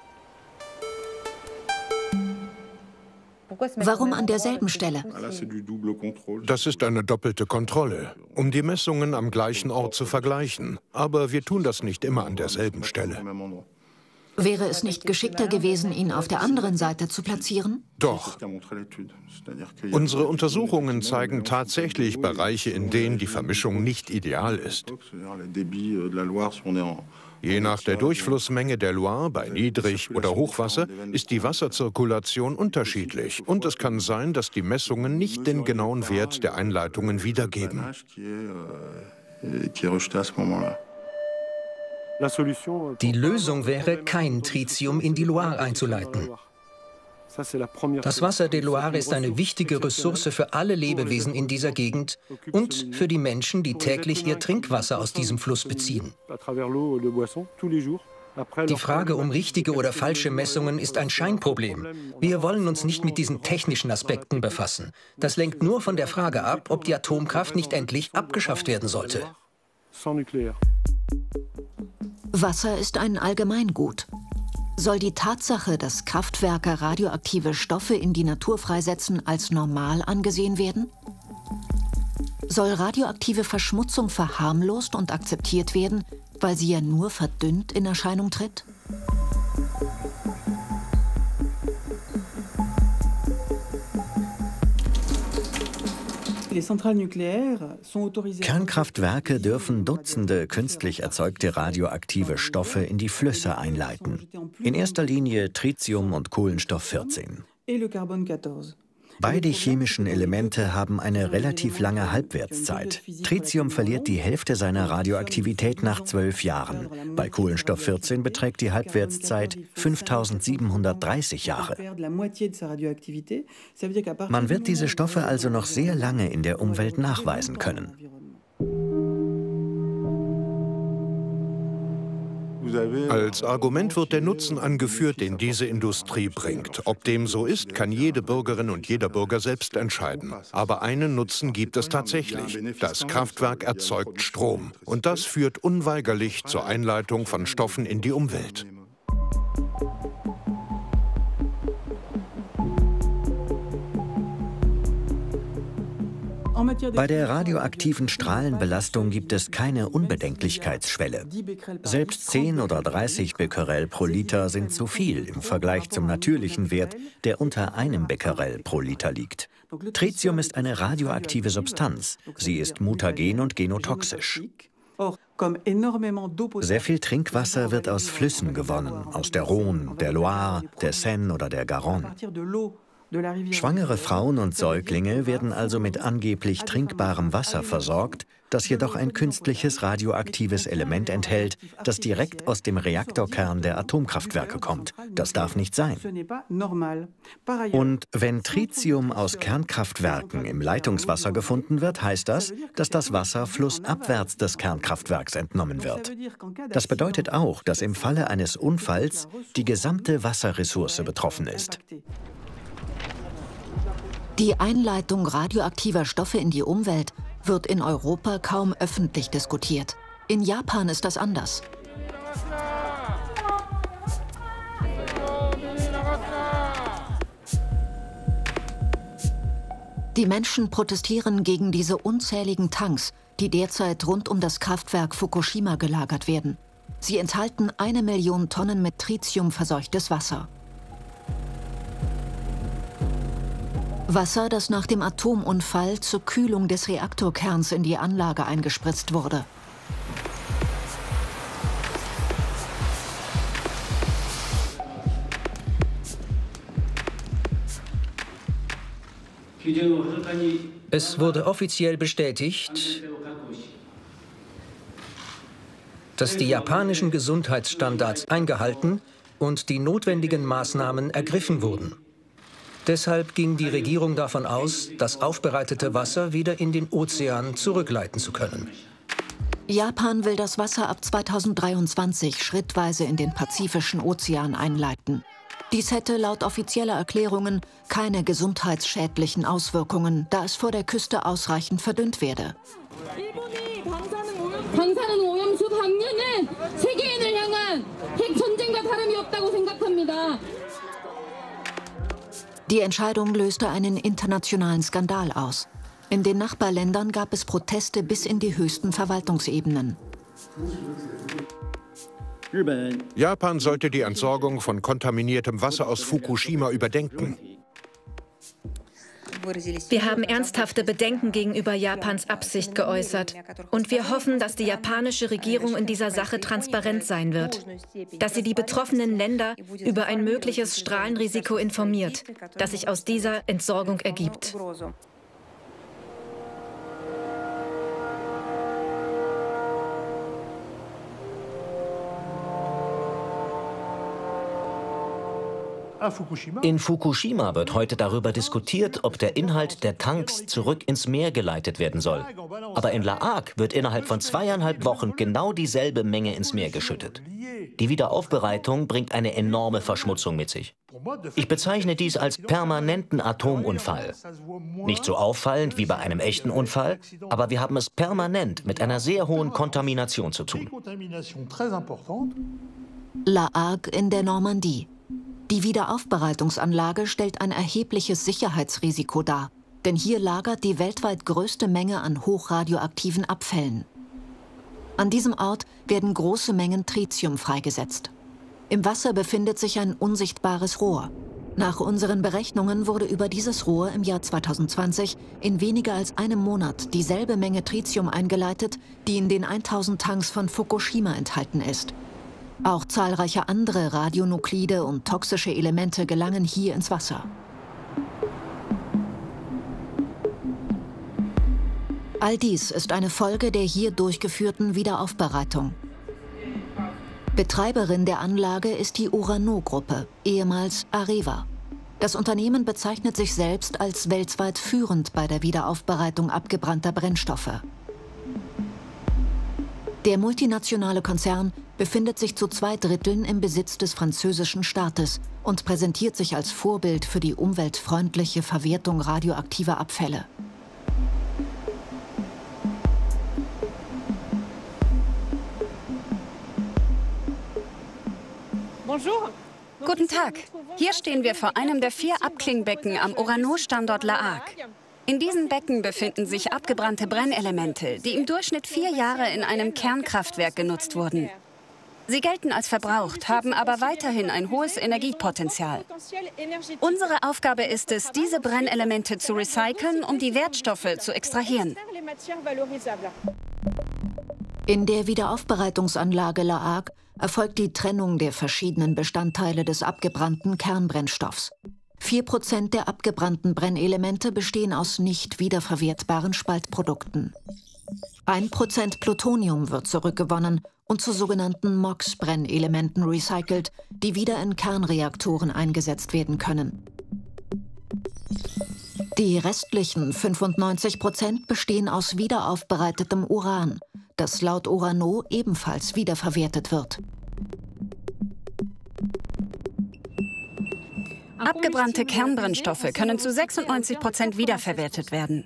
Warum an derselben Stelle? Das ist eine doppelte Kontrolle, um die Messungen am gleichen Ort zu vergleichen. Aber wir tun das nicht immer an derselben Stelle. Wäre es nicht geschickter gewesen, ihn auf der anderen Seite zu platzieren? Doch. Unsere Untersuchungen zeigen tatsächlich Bereiche, in denen die Vermischung nicht ideal ist. Je nach der Durchflussmenge der Loire bei Niedrig- oder Hochwasser ist die Wasserzirkulation unterschiedlich. Und es kann sein, dass die Messungen nicht den genauen Wert der Einleitungen wiedergeben. Die Lösung wäre, kein Tritium in die Loire einzuleiten. Das Wasser der Loire ist eine wichtige Ressource für alle Lebewesen in dieser Gegend und für die Menschen, die täglich ihr Trinkwasser aus diesem Fluss beziehen. Die Frage um richtige oder falsche Messungen ist ein Scheinproblem. Wir wollen uns nicht mit diesen technischen Aspekten befassen. Das lenkt nur von der Frage ab, ob die Atomkraft nicht endlich abgeschafft werden sollte. Wasser ist ein Allgemeingut. Soll die Tatsache, dass Kraftwerke radioaktive Stoffe in die Natur freisetzen, als normal angesehen werden? Soll radioaktive Verschmutzung verharmlost und akzeptiert werden, weil sie ja nur verdünnt in Erscheinung tritt? Kernkraftwerke dürfen Dutzende künstlich erzeugte radioaktive Stoffe in die Flüsse einleiten. In erster Linie Tritium und Kohlenstoff vierzehn. Beide chemischen Elemente haben eine relativ lange Halbwertszeit. Tritium verliert die Hälfte seiner Radioaktivität nach zwölf Jahren. Bei Kohlenstoff vierzehn beträgt die Halbwertszeit fünftausendsiebenhundertdreißig Jahre. Man wird diese Stoffe also noch sehr lange in der Umwelt nachweisen können. Als Argument wird der Nutzen angeführt, den diese Industrie bringt. Ob dem so ist, kann jede Bürgerin und jeder Bürger selbst entscheiden. Aber einen Nutzen gibt es tatsächlich. Das Kraftwerk erzeugt Strom. Und das führt unweigerlich zur Einleitung von Stoffen in die Umwelt. Bei der radioaktiven Strahlenbelastung gibt es keine Unbedenklichkeitsschwelle. Selbst zehn oder dreißig Becquerel pro Liter sind zu viel im Vergleich zum natürlichen Wert, der unter einem Becquerel pro Liter liegt. Tritium ist eine radioaktive Substanz. Sie ist mutagen und genotoxisch. Sehr viel Trinkwasser wird aus Flüssen gewonnen, aus der Rhône, der Loire, der Seine oder der Garonne. Schwangere Frauen und Säuglinge werden also mit angeblich trinkbarem Wasser versorgt, das jedoch ein künstliches radioaktives Element enthält, das direkt aus dem Reaktorkern der Atomkraftwerke kommt. Das darf nicht sein. Und wenn Tritium aus Kernkraftwerken im Leitungswasser gefunden wird, heißt das, dass das Wasser flussabwärts des Kernkraftwerks entnommen wird. Das bedeutet auch, dass im Falle eines Unfalls die gesamte Wasserressource betroffen ist. Die Einleitung radioaktiver Stoffe in die Umwelt wird in Europa kaum öffentlich diskutiert. In Japan ist das anders. Die Menschen protestieren gegen diese unzähligen Tanks, die derzeit rund um das Kraftwerk Fukushima gelagert werden. Sie enthalten eine Million Tonnen mit Tritium verseuchtes Wasser. Wasser, das nach dem Atomunfall zur Kühlung des Reaktorkerns in die Anlage eingespritzt wurde. Es wurde offiziell bestätigt, dass die japanischen Gesundheitsstandards eingehalten und die notwendigen Maßnahmen ergriffen wurden. Deshalb ging die Regierung davon aus, das aufbereitete Wasser wieder in den Ozean zurückleiten zu können. Japan will das Wasser ab zweitausenddreiundzwanzig schrittweise in den Pazifischen Ozean einleiten. Dies hätte laut offizieller Erklärungen keine gesundheitsschädlichen Auswirkungen, da es vor der Küste ausreichend verdünnt werde. Die Entscheidung löste einen internationalen Skandal aus. In den Nachbarländern gab es Proteste bis in die höchsten Verwaltungsebenen. Japan sollte die Entsorgung von kontaminiertem Wasser aus Fukushima überdenken. Wir haben ernsthafte Bedenken gegenüber Japans Absicht geäußert. Und wir hoffen, dass die japanische Regierung in dieser Sache transparent sein wird. Dass sie die betroffenen Länder über ein mögliches Strahlenrisiko informiert, das sich aus dieser Entsorgung ergibt. In Fukushima wird heute darüber diskutiert, ob der Inhalt der Tanks zurück ins Meer geleitet werden soll. Aber in La Hague wird innerhalb von zweieinhalb Wochen genau dieselbe Menge ins Meer geschüttet. Die Wiederaufbereitung bringt eine enorme Verschmutzung mit sich. Ich bezeichne dies als permanenten Atomunfall. Nicht so auffallend wie bei einem echten Unfall, aber wir haben es permanent mit einer sehr hohen Kontamination zu tun. La Hague in der Normandie. Die Wiederaufbereitungsanlage stellt ein erhebliches Sicherheitsrisiko dar, denn hier lagert die weltweit größte Menge an hochradioaktiven Abfällen. An diesem Ort werden große Mengen Tritium freigesetzt. Im Wasser befindet sich ein unsichtbares Rohr. Nach unseren Berechnungen wurde über dieses Rohr im Jahr zweitausendzwanzig in weniger als einem Monat dieselbe Menge Tritium eingeleitet, die in den tausend Tanks von Fukushima enthalten ist. Auch zahlreiche andere Radionuklide und toxische Elemente gelangen hier ins Wasser. All dies ist eine Folge der hier durchgeführten Wiederaufbereitung. Betreiberin der Anlage ist die Orano-Gruppe, ehemals Areva. Das Unternehmen bezeichnet sich selbst als weltweit führend bei der Wiederaufbereitung abgebrannter Brennstoffe. Der multinationale Konzern befindet sich zu zwei Dritteln im Besitz des französischen Staates und präsentiert sich als Vorbild für die umweltfreundliche Verwertung radioaktiver Abfälle. Guten Tag. Hier stehen wir vor einem der vier Abklingbecken am Orano-Standort La Hague. In diesen Becken befinden sich abgebrannte Brennelemente, die im Durchschnitt vier Jahre in einem Kernkraftwerk genutzt wurden. Sie gelten als verbraucht, haben aber weiterhin ein hohes Energiepotenzial. Unsere Aufgabe ist es, diese Brennelemente zu recyceln, um die Wertstoffe zu extrahieren. In der Wiederaufbereitungsanlage La Hague erfolgt die Trennung der verschiedenen Bestandteile des abgebrannten Kernbrennstoffs. Vier Prozent der abgebrannten Brennelemente bestehen aus nicht wiederverwertbaren Spaltprodukten. Ein Prozent Plutonium wird zurückgewonnen und zu sogenannten M O X-Brennelementen recycelt, die wieder in Kernreaktoren eingesetzt werden können. Die restlichen fünfundneunzig Prozent bestehen aus wiederaufbereitetem Uran, das laut Orano ebenfalls wiederverwertet wird. Abgebrannte Kernbrennstoffe können zu sechsundneunzig Prozent wiederverwertet werden.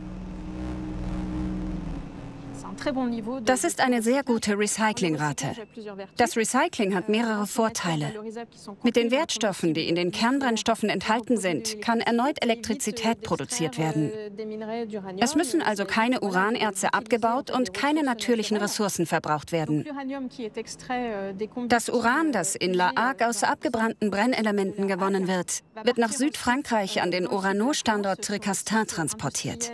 Das ist eine sehr gute Recyclingrate. Das Recycling hat mehrere Vorteile. Mit den Wertstoffen, die in den Kernbrennstoffen enthalten sind, kann erneut Elektrizität produziert werden. Es müssen also keine Uranerze abgebaut und keine natürlichen Ressourcen verbraucht werden. Das Uran, das in La Hague aus abgebrannten Brennelementen gewonnen wird, wird nach Südfrankreich an den Orano-Standort Tricastin transportiert.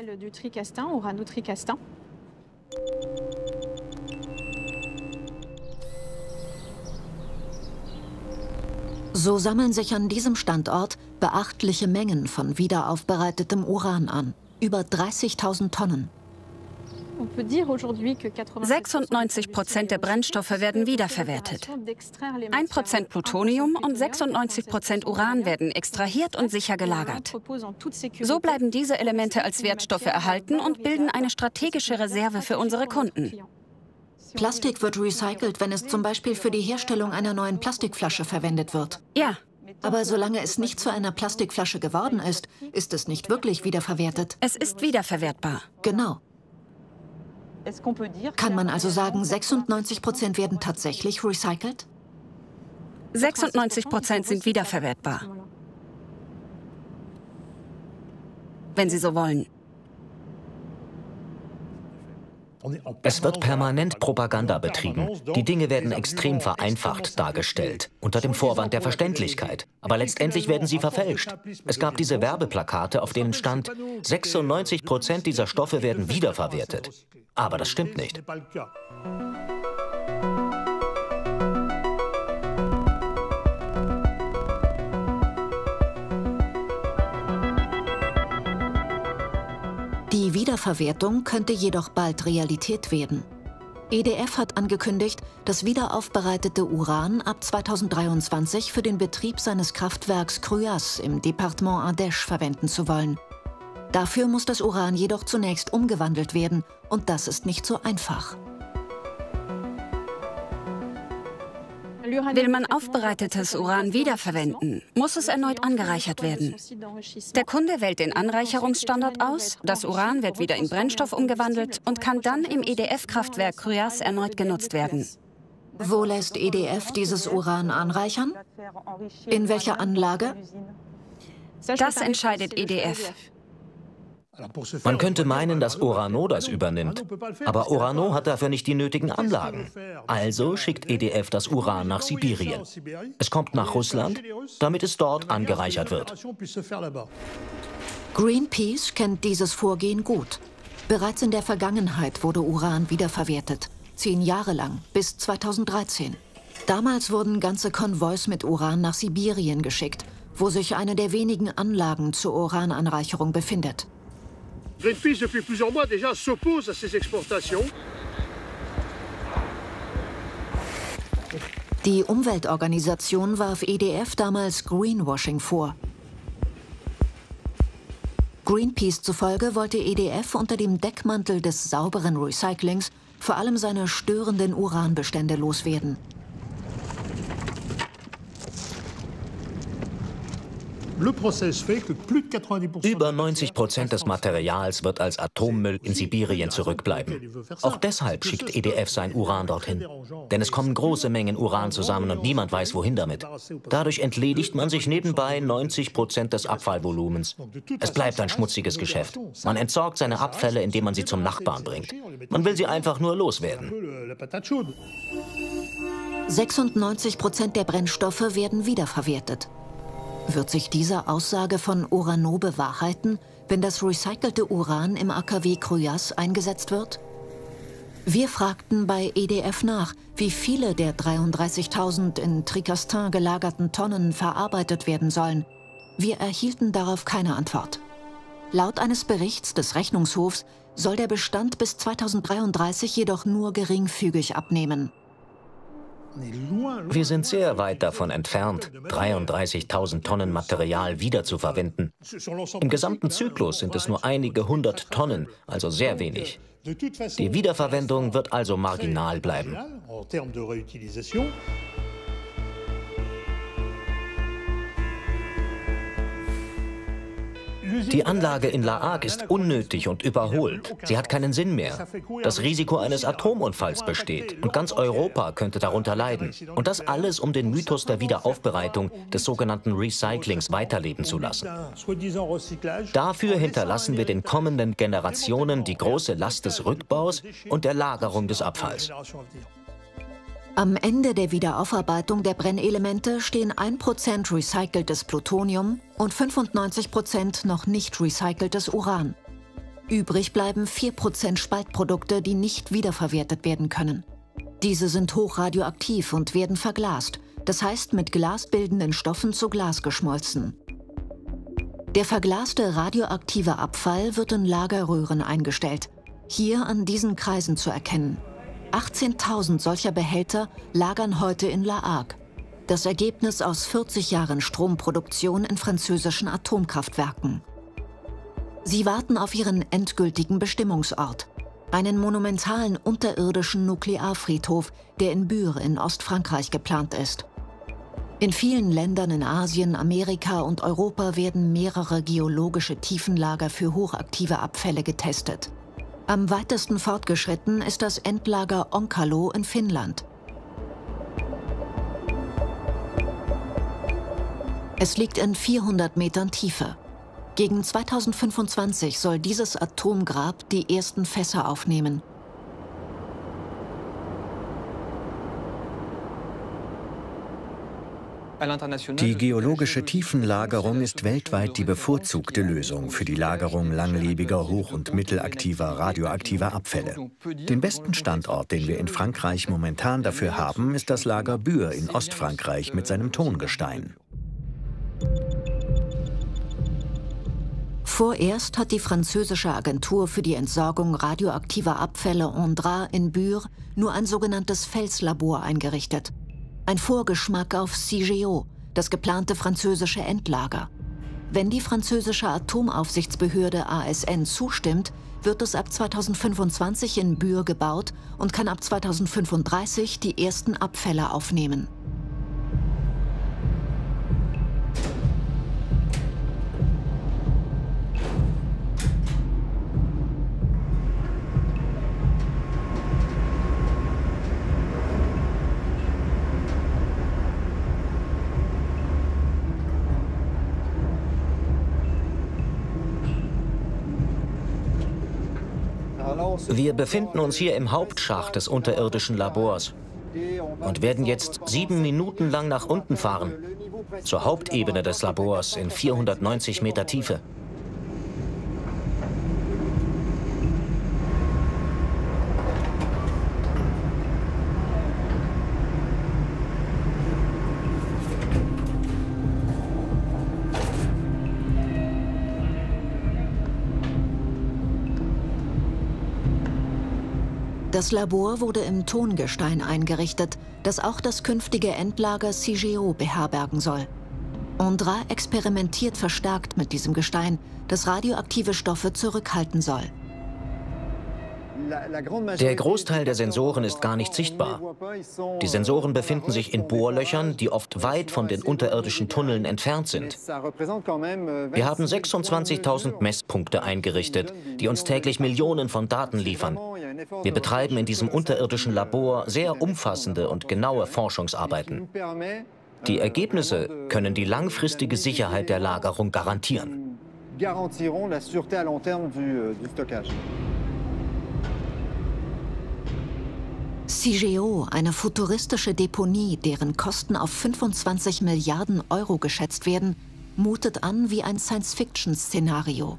So sammeln sich an diesem Standort beachtliche Mengen von wiederaufbereitetem Uran an, über dreißigtausend Tonnen. sechsundneunzig Prozent der Brennstoffe werden wiederverwertet. ein Prozent Plutonium und sechsundneunzig Prozent Uran werden extrahiert und sicher gelagert. So bleiben diese Elemente als Wertstoffe erhalten und bilden eine strategische Reserve für unsere Kunden. Plastik wird recycelt, wenn es zum Beispiel für die Herstellung einer neuen Plastikflasche verwendet wird. Ja. Aber solange es nicht zu einer Plastikflasche geworden ist, ist es nicht wirklich wiederverwertet. Es ist wiederverwertbar. Genau. Kann man also sagen, sechsundneunzig Prozent werden tatsächlich recycelt? sechsundneunzig Prozent sind wiederverwertbar. Wenn Sie so wollen. Es wird permanent Propaganda betrieben. Die Dinge werden extrem vereinfacht dargestellt, unter dem Vorwand der Verständlichkeit. Aber letztendlich werden sie verfälscht. Es gab diese Werbeplakate, auf denen stand, sechsundneunzig Prozent dieser Stoffe werden wiederverwertet. Aber das stimmt nicht. Die Wiederverwertung könnte jedoch bald Realität werden. E D F hat angekündigt, das wiederaufbereitete Uran ab zweitausenddreiundzwanzig für den Betrieb seines Kraftwerks Cruas im Departement Ardèche verwenden zu wollen. Dafür muss das Uran jedoch zunächst umgewandelt werden, und das ist nicht so einfach. Will man aufbereitetes Uran wiederverwenden, muss es erneut angereichert werden. Der Kunde wählt den Anreicherungsstandort aus, das Uran wird wieder in Brennstoff umgewandelt und kann dann im E D F-Kraftwerk Cruas erneut genutzt werden. Wo lässt E D F dieses Uran anreichern? In welcher Anlage? Das entscheidet E D F. Man könnte meinen, dass Orano das übernimmt. Aber Orano hat dafür nicht die nötigen Anlagen. Also schickt E D F das Uran nach Sibirien. Es kommt nach Russland, damit es dort angereichert wird. Greenpeace kennt dieses Vorgehen gut. Bereits in der Vergangenheit wurde Uran wiederverwertet. Zehn Jahre lang, bis zweitausenddreizehn. Damals wurden ganze Konvois mit Uran nach Sibirien geschickt, wo sich eine der wenigen Anlagen zur Urananreicherung befindet. Greenpeace depuis plusieurs mois déjà s'oppose à ces exportations. Die Umweltorganisation warf E D F damals Greenwashing vor. Greenpeace zufolge wollte E D F unter dem Deckmantel des sauberen Recyclings vor allem seine störenden Uranbestände loswerden. Über neunzig Prozent des Materials wird als Atommüll in Sibirien zurückbleiben. Auch deshalb schickt E D F sein Uran dorthin. Denn es kommen große Mengen Uran zusammen und niemand weiß, wohin damit. Dadurch entledigt man sich nebenbei neunzig Prozent des Abfallvolumens. Es bleibt ein schmutziges Geschäft. Man entsorgt seine Abfälle, indem man sie zum Nachbarn bringt. Man will sie einfach nur loswerden. sechsundneunzig Prozent der Brennstoffe werden wiederverwertet. Wird sich diese Aussage von Orano bewahrheiten, wenn das recycelte Uran im A K W Cruas eingesetzt wird? Wir fragten bei E D F nach, wie viele der dreiunddreißigtausend in Tricastin gelagerten Tonnen verarbeitet werden sollen. Wir erhielten darauf keine Antwort. Laut eines Berichts des Rechnungshofs soll der Bestand bis zweitausenddreiunddreißig jedoch nur geringfügig abnehmen. Wir sind sehr weit davon entfernt, dreiunddreißigtausend Tonnen Material wiederzuverwenden. Im gesamten Zyklus sind es nur einige hundert Tonnen, also sehr wenig. Die Wiederverwendung wird also marginal bleiben. Die Anlage in La Hague ist unnötig und überholt. Sie hat keinen Sinn mehr. Das Risiko eines Atomunfalls besteht und ganz Europa könnte darunter leiden. Und das alles, um den Mythos der Wiederaufbereitung, des sogenannten Recyclings, weiterleben zu lassen. Dafür hinterlassen wir den kommenden Generationen die große Last des Rückbaus und der Lagerung des Abfalls. Am Ende der Wiederaufarbeitung der Brennelemente stehen ein Prozent recyceltes Plutonium und fünfundneunzig Prozent noch nicht recyceltes Uran. Übrig bleiben vier Prozent Spaltprodukte, die nicht wiederverwertet werden können. Diese sind hochradioaktiv und werden verglast, das heißt mit glasbildenden Stoffen zu Glas geschmolzen. Der verglaste radioaktive Abfall wird in Lagerröhren eingestellt, hier an diesen Kreisen zu erkennen. achtzehntausend solcher Behälter lagern heute in La Hague. Das Ergebnis aus vierzig Jahren Stromproduktion in französischen Atomkraftwerken. Sie warten auf ihren endgültigen Bestimmungsort. Einen monumentalen unterirdischen Nuklearfriedhof, der in Bure in Ostfrankreich geplant ist. In vielen Ländern in Asien, Amerika und Europa werden mehrere geologische Tiefenlager für hochaktive Abfälle getestet. Am weitesten fortgeschritten ist das Endlager Onkalo in Finnland. Es liegt in vierhundert Metern Tiefe. Gegen zweitausendfünfundzwanzig soll dieses Atomgrab die ersten Fässer aufnehmen. Die geologische Tiefenlagerung ist weltweit die bevorzugte Lösung für die Lagerung langlebiger, hoch- und mittelaktiver radioaktiver Abfälle. Den besten Standort, den wir in Frankreich momentan dafür haben, ist das Lager Bure in Ostfrankreich mit seinem Tongestein. Vorerst hat die französische Agentur für die Entsorgung radioaktiver Abfälle Andra in Bure nur ein sogenanntes Felslabor eingerichtet. Ein Vorgeschmack auf C G O, das geplante französische Endlager. Wenn die französische Atomaufsichtsbehörde A S N zustimmt, wird es ab zweitausendfünfundzwanzig in Bure gebaut und kann ab zweitausendfünfunddreißig die ersten Abfälle aufnehmen. Wir befinden uns hier im Hauptschacht des unterirdischen Labors und werden jetzt sieben Minuten lang nach unten fahren, zur Hauptebene des Labors in vierhundertneunzig Meter Tiefe. Das Labor wurde im Tongestein eingerichtet, das auch das künftige Endlager C G O beherbergen soll. Andra experimentiert verstärkt mit diesem Gestein, das radioaktive Stoffe zurückhalten soll. Der Großteil der Sensoren ist gar nicht sichtbar. Die Sensoren befinden sich in Bohrlöchern, die oft weit von den unterirdischen Tunneln entfernt sind. Wir haben sechsundzwanzigtausend Messpunkte eingerichtet, die uns täglich Millionen von Daten liefern. Wir betreiben in diesem unterirdischen Labor sehr umfassende und genaue Forschungsarbeiten. Die Ergebnisse können die langfristige Sicherheit der Lagerung garantieren. C G O, eine futuristische Deponie, deren Kosten auf fünfundzwanzig Milliarden Euro geschätzt werden, mutet an wie ein Science-Fiction-Szenario.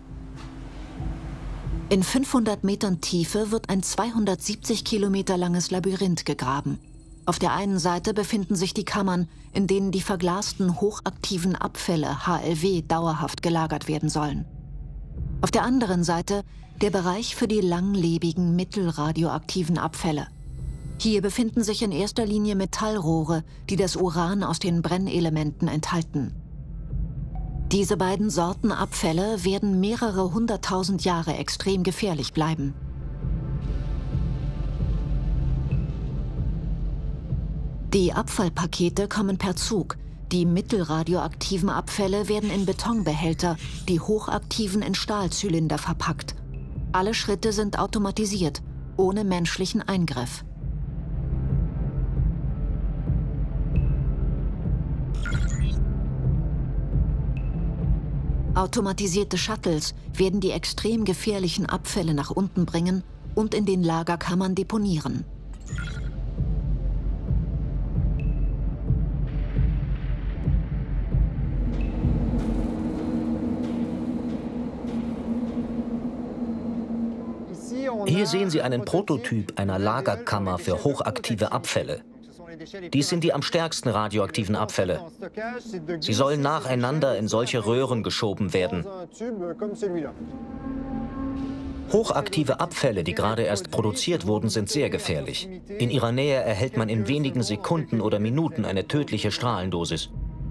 In fünfhundert Metern Tiefe wird ein zweihundertsiebzig Kilometer langes Labyrinth gegraben. Auf der einen Seite befinden sich die Kammern, in denen die verglasten hochaktiven Abfälle H L W dauerhaft gelagert werden sollen. Auf der anderen Seite der Bereich für die langlebigen mittelradioaktiven Abfälle. Hier befinden sich in erster Linie Metallrohre, die das Uran aus den Brennelementen enthalten. Diese beiden Sorten Abfälle werden mehrere hunderttausend Jahre extrem gefährlich bleiben. Die Abfallpakete kommen per Zug. Die mittelradioaktiven Abfälle werden in Betonbehälter, die hochaktiven in Stahlzylinder verpackt. Alle Schritte sind automatisiert, ohne menschlichen Eingriff. Automatisierte Shuttles werden die extrem gefährlichen Abfälle nach unten bringen und in den Lagerkammern deponieren. Hier sehen Sie einen Prototyp einer Lagerkammer für hochaktive Abfälle. Dies sind die am stärksten radioaktiven Abfälle. Sie sollen nacheinander in solche Röhren geschoben werden. Hochaktive Abfälle, die gerade erst produziert wurden, sind sehr gefährlich. In ihrer Nähe erhält man in wenigen Sekunden oder Minuten eine tödliche Strahlendosis.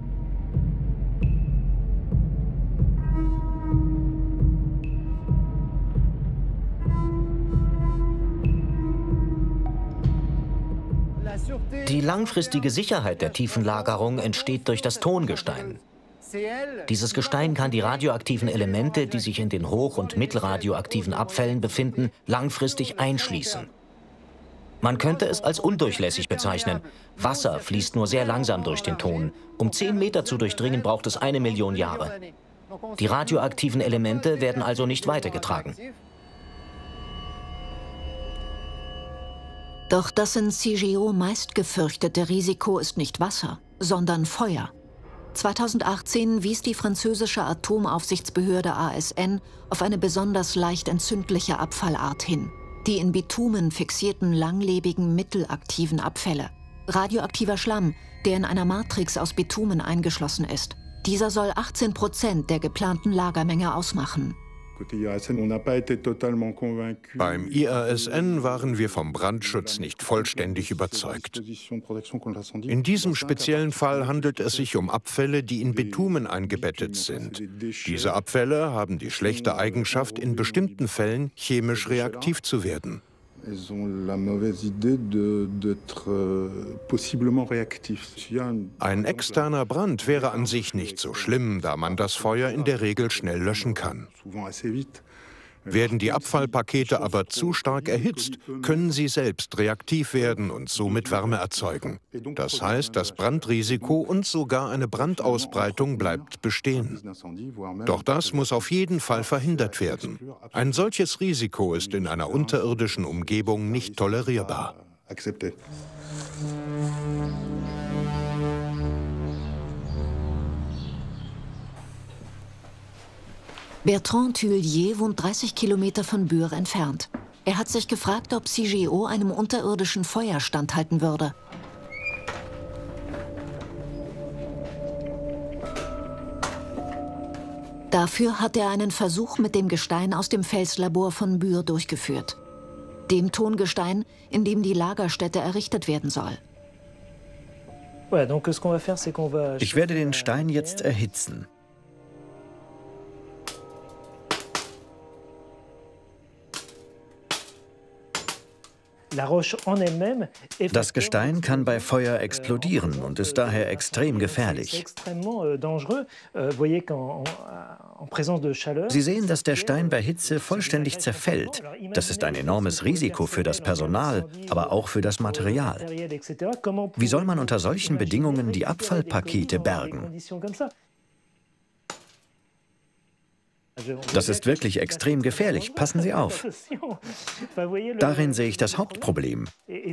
Die langfristige Sicherheit der Tiefenlagerung entsteht durch das Tongestein. Dieses Gestein kann die radioaktiven Elemente, die sich in den hoch- und mittelradioaktiven Abfällen befinden, langfristig einschließen. Man könnte es als undurchlässig bezeichnen. Wasser fließt nur sehr langsam durch den Ton. Um zehn Meter zu durchdringen, braucht es eine Million Jahre. Die radioaktiven Elemente werden also nicht weitergetragen. Doch das in C G O meist gefürchtete Risiko ist nicht Wasser, sondern Feuer. zweitausendachtzehn wies die französische Atomaufsichtsbehörde A S N auf eine besonders leicht entzündliche Abfallart hin. Die in Bitumen fixierten langlebigen mittelaktiven Abfälle. Radioaktiver Schlamm, der in einer Matrix aus Bitumen eingeschlossen ist. Dieser soll achtzehn Prozent der geplanten Lagermenge ausmachen. Beim I A S N waren wir vom Brandschutz nicht vollständig überzeugt. In diesem speziellen Fall handelt es sich um Abfälle, die in Bitumen eingebettet sind. Diese Abfälle haben die schlechte Eigenschaft, in bestimmten Fällen chemisch reaktiv zu werden. Ein externer Brand wäre an sich nicht so schlimm, da man das Feuer in der Regel schnell löschen kann. Werden die Abfallpakete aber zu stark erhitzt, können sie selbst reaktiv werden und somit Wärme erzeugen. Das heißt, das Brandrisiko und sogar eine Brandausbreitung bleibt bestehen. Doch das muss auf jeden Fall verhindert werden. Ein solches Risiko ist in einer unterirdischen Umgebung nicht tolerierbar. Bertrand Thuillier wohnt dreißig Kilometer von Bure entfernt. Er hat sich gefragt, ob C G O einem unterirdischen Feuer standhalten würde. Dafür hat er einen Versuch mit dem Gestein aus dem Felslabor von Bure durchgeführt. Dem Tongestein, in dem die Lagerstätte errichtet werden soll. Ich werde den Stein jetzt erhitzen. Das Gestein kann bei Feuer explodieren und ist daher extrem gefährlich. Sie sehen, dass der Stein bei Hitze vollständig zerfällt. Das ist ein enormes Risiko für das Personal, aber auch für das Material. Wie soll man unter solchen Bedingungen die Abfallpakete bergen? Das ist wirklich extrem gefährlich. Passen Sie auf. Darin sehe ich das Hauptproblem.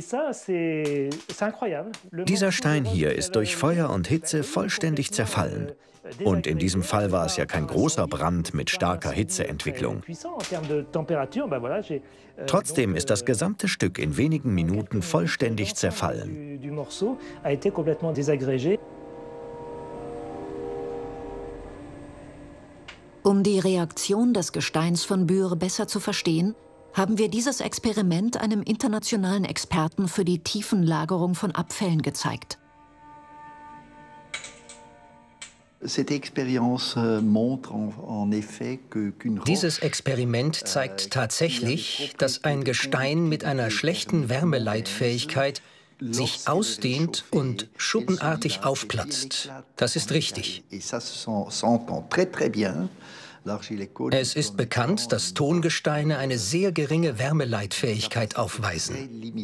Dieser Stein hier ist durch Feuer und Hitze vollständig zerfallen. Und in diesem Fall war es ja kein großer Brand mit starker Hitzeentwicklung. Trotzdem ist das gesamte Stück in wenigen Minuten vollständig zerfallen. Um die Reaktion des Gesteins von Bure besser zu verstehen, haben wir dieses Experiment einem internationalen Experten für die Tiefenlagerung von Abfällen gezeigt. Dieses Experiment zeigt tatsächlich, dass ein Gestein mit einer schlechten Wärmeleitfähigkeit sich ausdehnt und schuppenartig aufplatzt. Das ist richtig. Es ist bekannt, dass Tongesteine eine sehr geringe Wärmeleitfähigkeit aufweisen.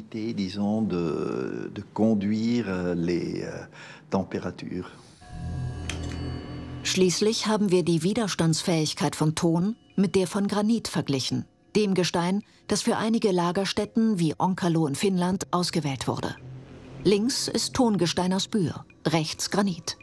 Schließlich haben wir die Widerstandsfähigkeit von Ton mit der von Granit verglichen, dem Gestein, das für einige Lagerstätten wie Onkalo in Finnland ausgewählt wurde. Links ist Tongestein aus Bure, rechts Granit.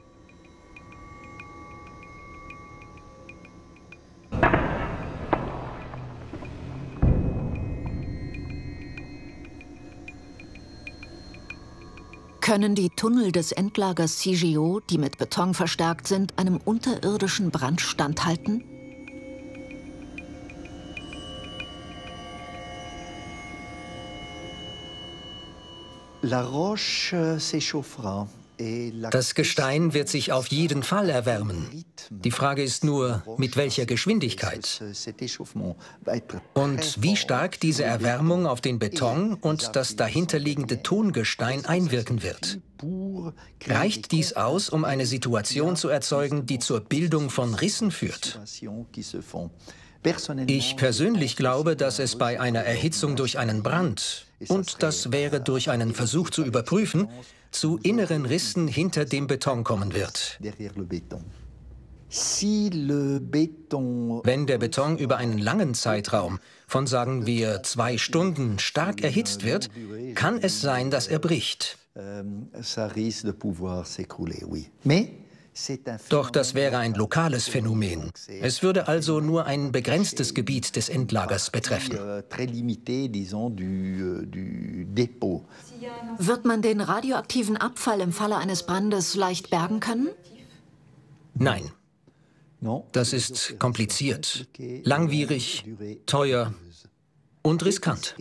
Können die Tunnel des Endlagers C G O, die mit Beton verstärkt sind, einem unterirdischen Brand standhalten? Das Gestein wird sich auf jeden Fall erwärmen. Die Frage ist nur, mit welcher Geschwindigkeit? Und wie stark diese Erwärmung auf den Beton und das dahinterliegende Tongestein einwirken wird. Reicht dies aus, um eine Situation zu erzeugen, die zur Bildung von Rissen führt? Ich persönlich glaube, dass es bei einer Erhitzung durch einen Brand, und das wäre durch einen Versuch zu überprüfen, zu inneren Rissen hinter dem Beton kommen wird. Wenn der Beton über einen langen Zeitraum von, sagen wir, zwei Stunden stark erhitzt wird, kann es sein, dass er bricht. Doch das wäre ein lokales Phänomen. Es würde also nur ein begrenztes Gebiet des Endlagers betreffen. Wird man den radioaktiven Abfall im Falle eines Brandes leicht bergen können? Nein. Das ist kompliziert, langwierig, teuer und riskant.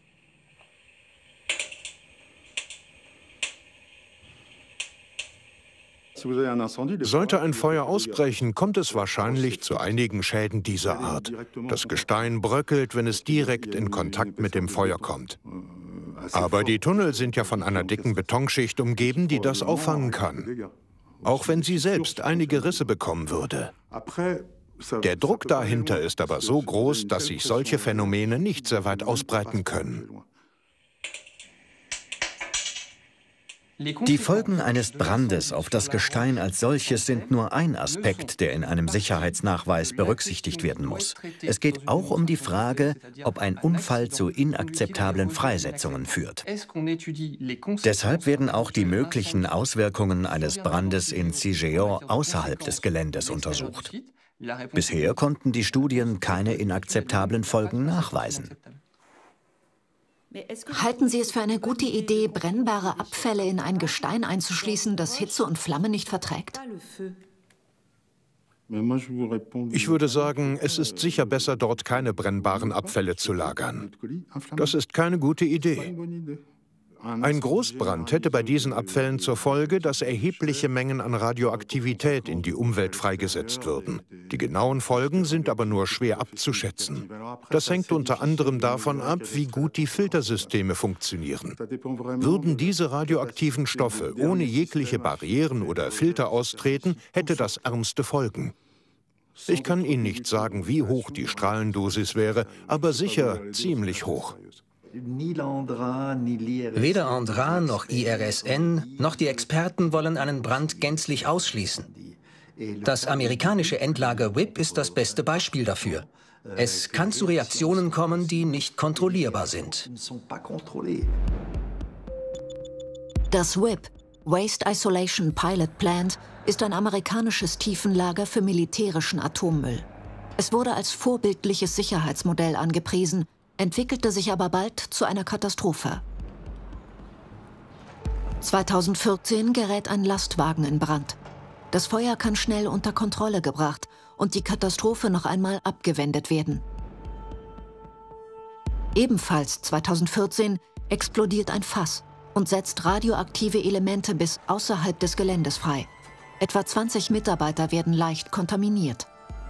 Sollte ein Feuer ausbrechen, kommt es wahrscheinlich zu einigen Schäden dieser Art. Das Gestein bröckelt, wenn es direkt in Kontakt mit dem Feuer kommt. Aber die Tunnel sind ja von einer dicken Betonschicht umgeben, die das auffangen kann. Auch wenn sie selbst einige Risse bekommen würde. Der Druck dahinter ist aber so groß, dass sich solche Phänomene nicht sehr weit ausbreiten können. Die Folgen eines Brandes auf das Gestein als solches sind nur ein Aspekt, der in einem Sicherheitsnachweis berücksichtigt werden muss. Es geht auch um die Frage, ob ein Unfall zu inakzeptablen Freisetzungen führt. Deshalb werden auch die möglichen Auswirkungen eines Brandes in C G O außerhalb des Geländes untersucht. Bisher konnten die Studien keine inakzeptablen Folgen nachweisen. Halten Sie es für eine gute Idee, brennbare Abfälle in ein Gestein einzuschließen, das Hitze und Flamme nicht verträgt? Ich würde sagen, es ist sicher besser, dort keine brennbaren Abfälle zu lagern. Das ist keine gute Idee. Ein Großbrand hätte bei diesen Abfällen zur Folge, dass erhebliche Mengen an Radioaktivität in die Umwelt freigesetzt würden. Die genauen Folgen sind aber nur schwer abzuschätzen. Das hängt unter anderem davon ab, wie gut die Filtersysteme funktionieren. Würden diese radioaktiven Stoffe ohne jegliche Barrieren oder Filter austreten, hätte das ernste Folgen. Ich kann Ihnen nicht sagen, wie hoch die Strahlendosis wäre, aber sicher ziemlich hoch. Weder Andra noch I R S N noch die Experten wollen einen Brand gänzlich ausschließen. Das amerikanische Endlager W I P ist das beste Beispiel dafür. Es kann zu Reaktionen kommen, die nicht kontrollierbar sind. Das W I P, Waste Isolation Pilot Plant, ist ein amerikanisches Tiefenlager für militärischen Atommüll. Es wurde als vorbildliches Sicherheitsmodell angepriesen, entwickelte sich aber bald zu einer Katastrophe. zweitausendvierzehn gerät ein Lastwagen in Brand. Das Feuer kann schnell unter Kontrolle gebracht und die Katastrophe noch einmal abgewendet werden. Ebenfalls zweitausendvierzehn explodiert ein Fass und setzt radioaktive Elemente bis außerhalb des Geländes frei. Etwa zwanzig Mitarbeiter werden leicht kontaminiert.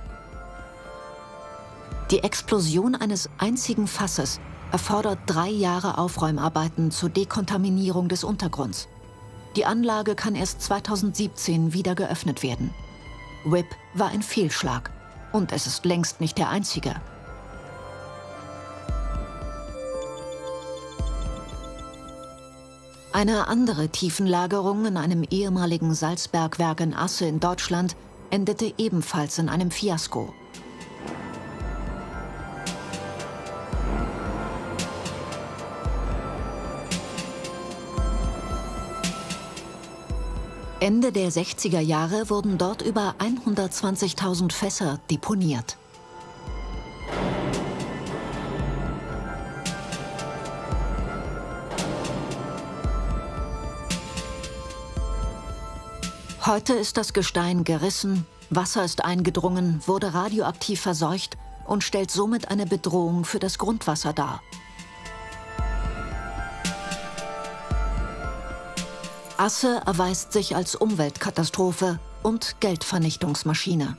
Die Explosion eines einzigen Fasses erfordert drei Jahre Aufräumarbeiten zur Dekontaminierung des Untergrunds. Die Anlage kann erst zweitausendsiebzehn wieder geöffnet werden. W I P war ein Fehlschlag und es ist längst nicht der einzige. Eine andere Tiefenlagerung in einem ehemaligen Salzbergwerk in Asse in Deutschland endete ebenfalls in einem Fiasko. Ende der sechziger Jahre wurden dort über hundertzwanzigtausend Fässer deponiert. Heute ist das Gestein gerissen, Wasser ist eingedrungen, wurde radioaktiv verseucht und stellt somit eine Bedrohung für das Grundwasser dar. Asse erweist sich als Umweltkatastrophe und Geldvernichtungsmaschine.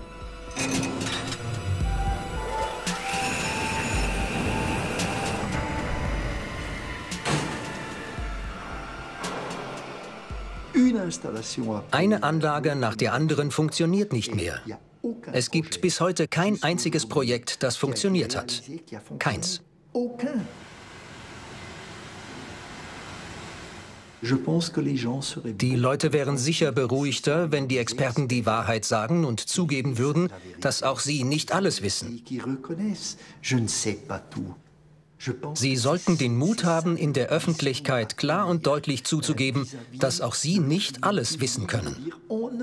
Eine Anlage nach der anderen funktioniert nicht mehr. Es gibt bis heute kein einziges Projekt, das funktioniert hat. Keins. Die Leute wären sicher beruhigter, wenn die Experten die Wahrheit sagen und zugeben würden, dass auch sie nicht alles wissen. Sie sollten den Mut haben, in der Öffentlichkeit klar und deutlich zuzugeben, dass auch sie nicht alles wissen können.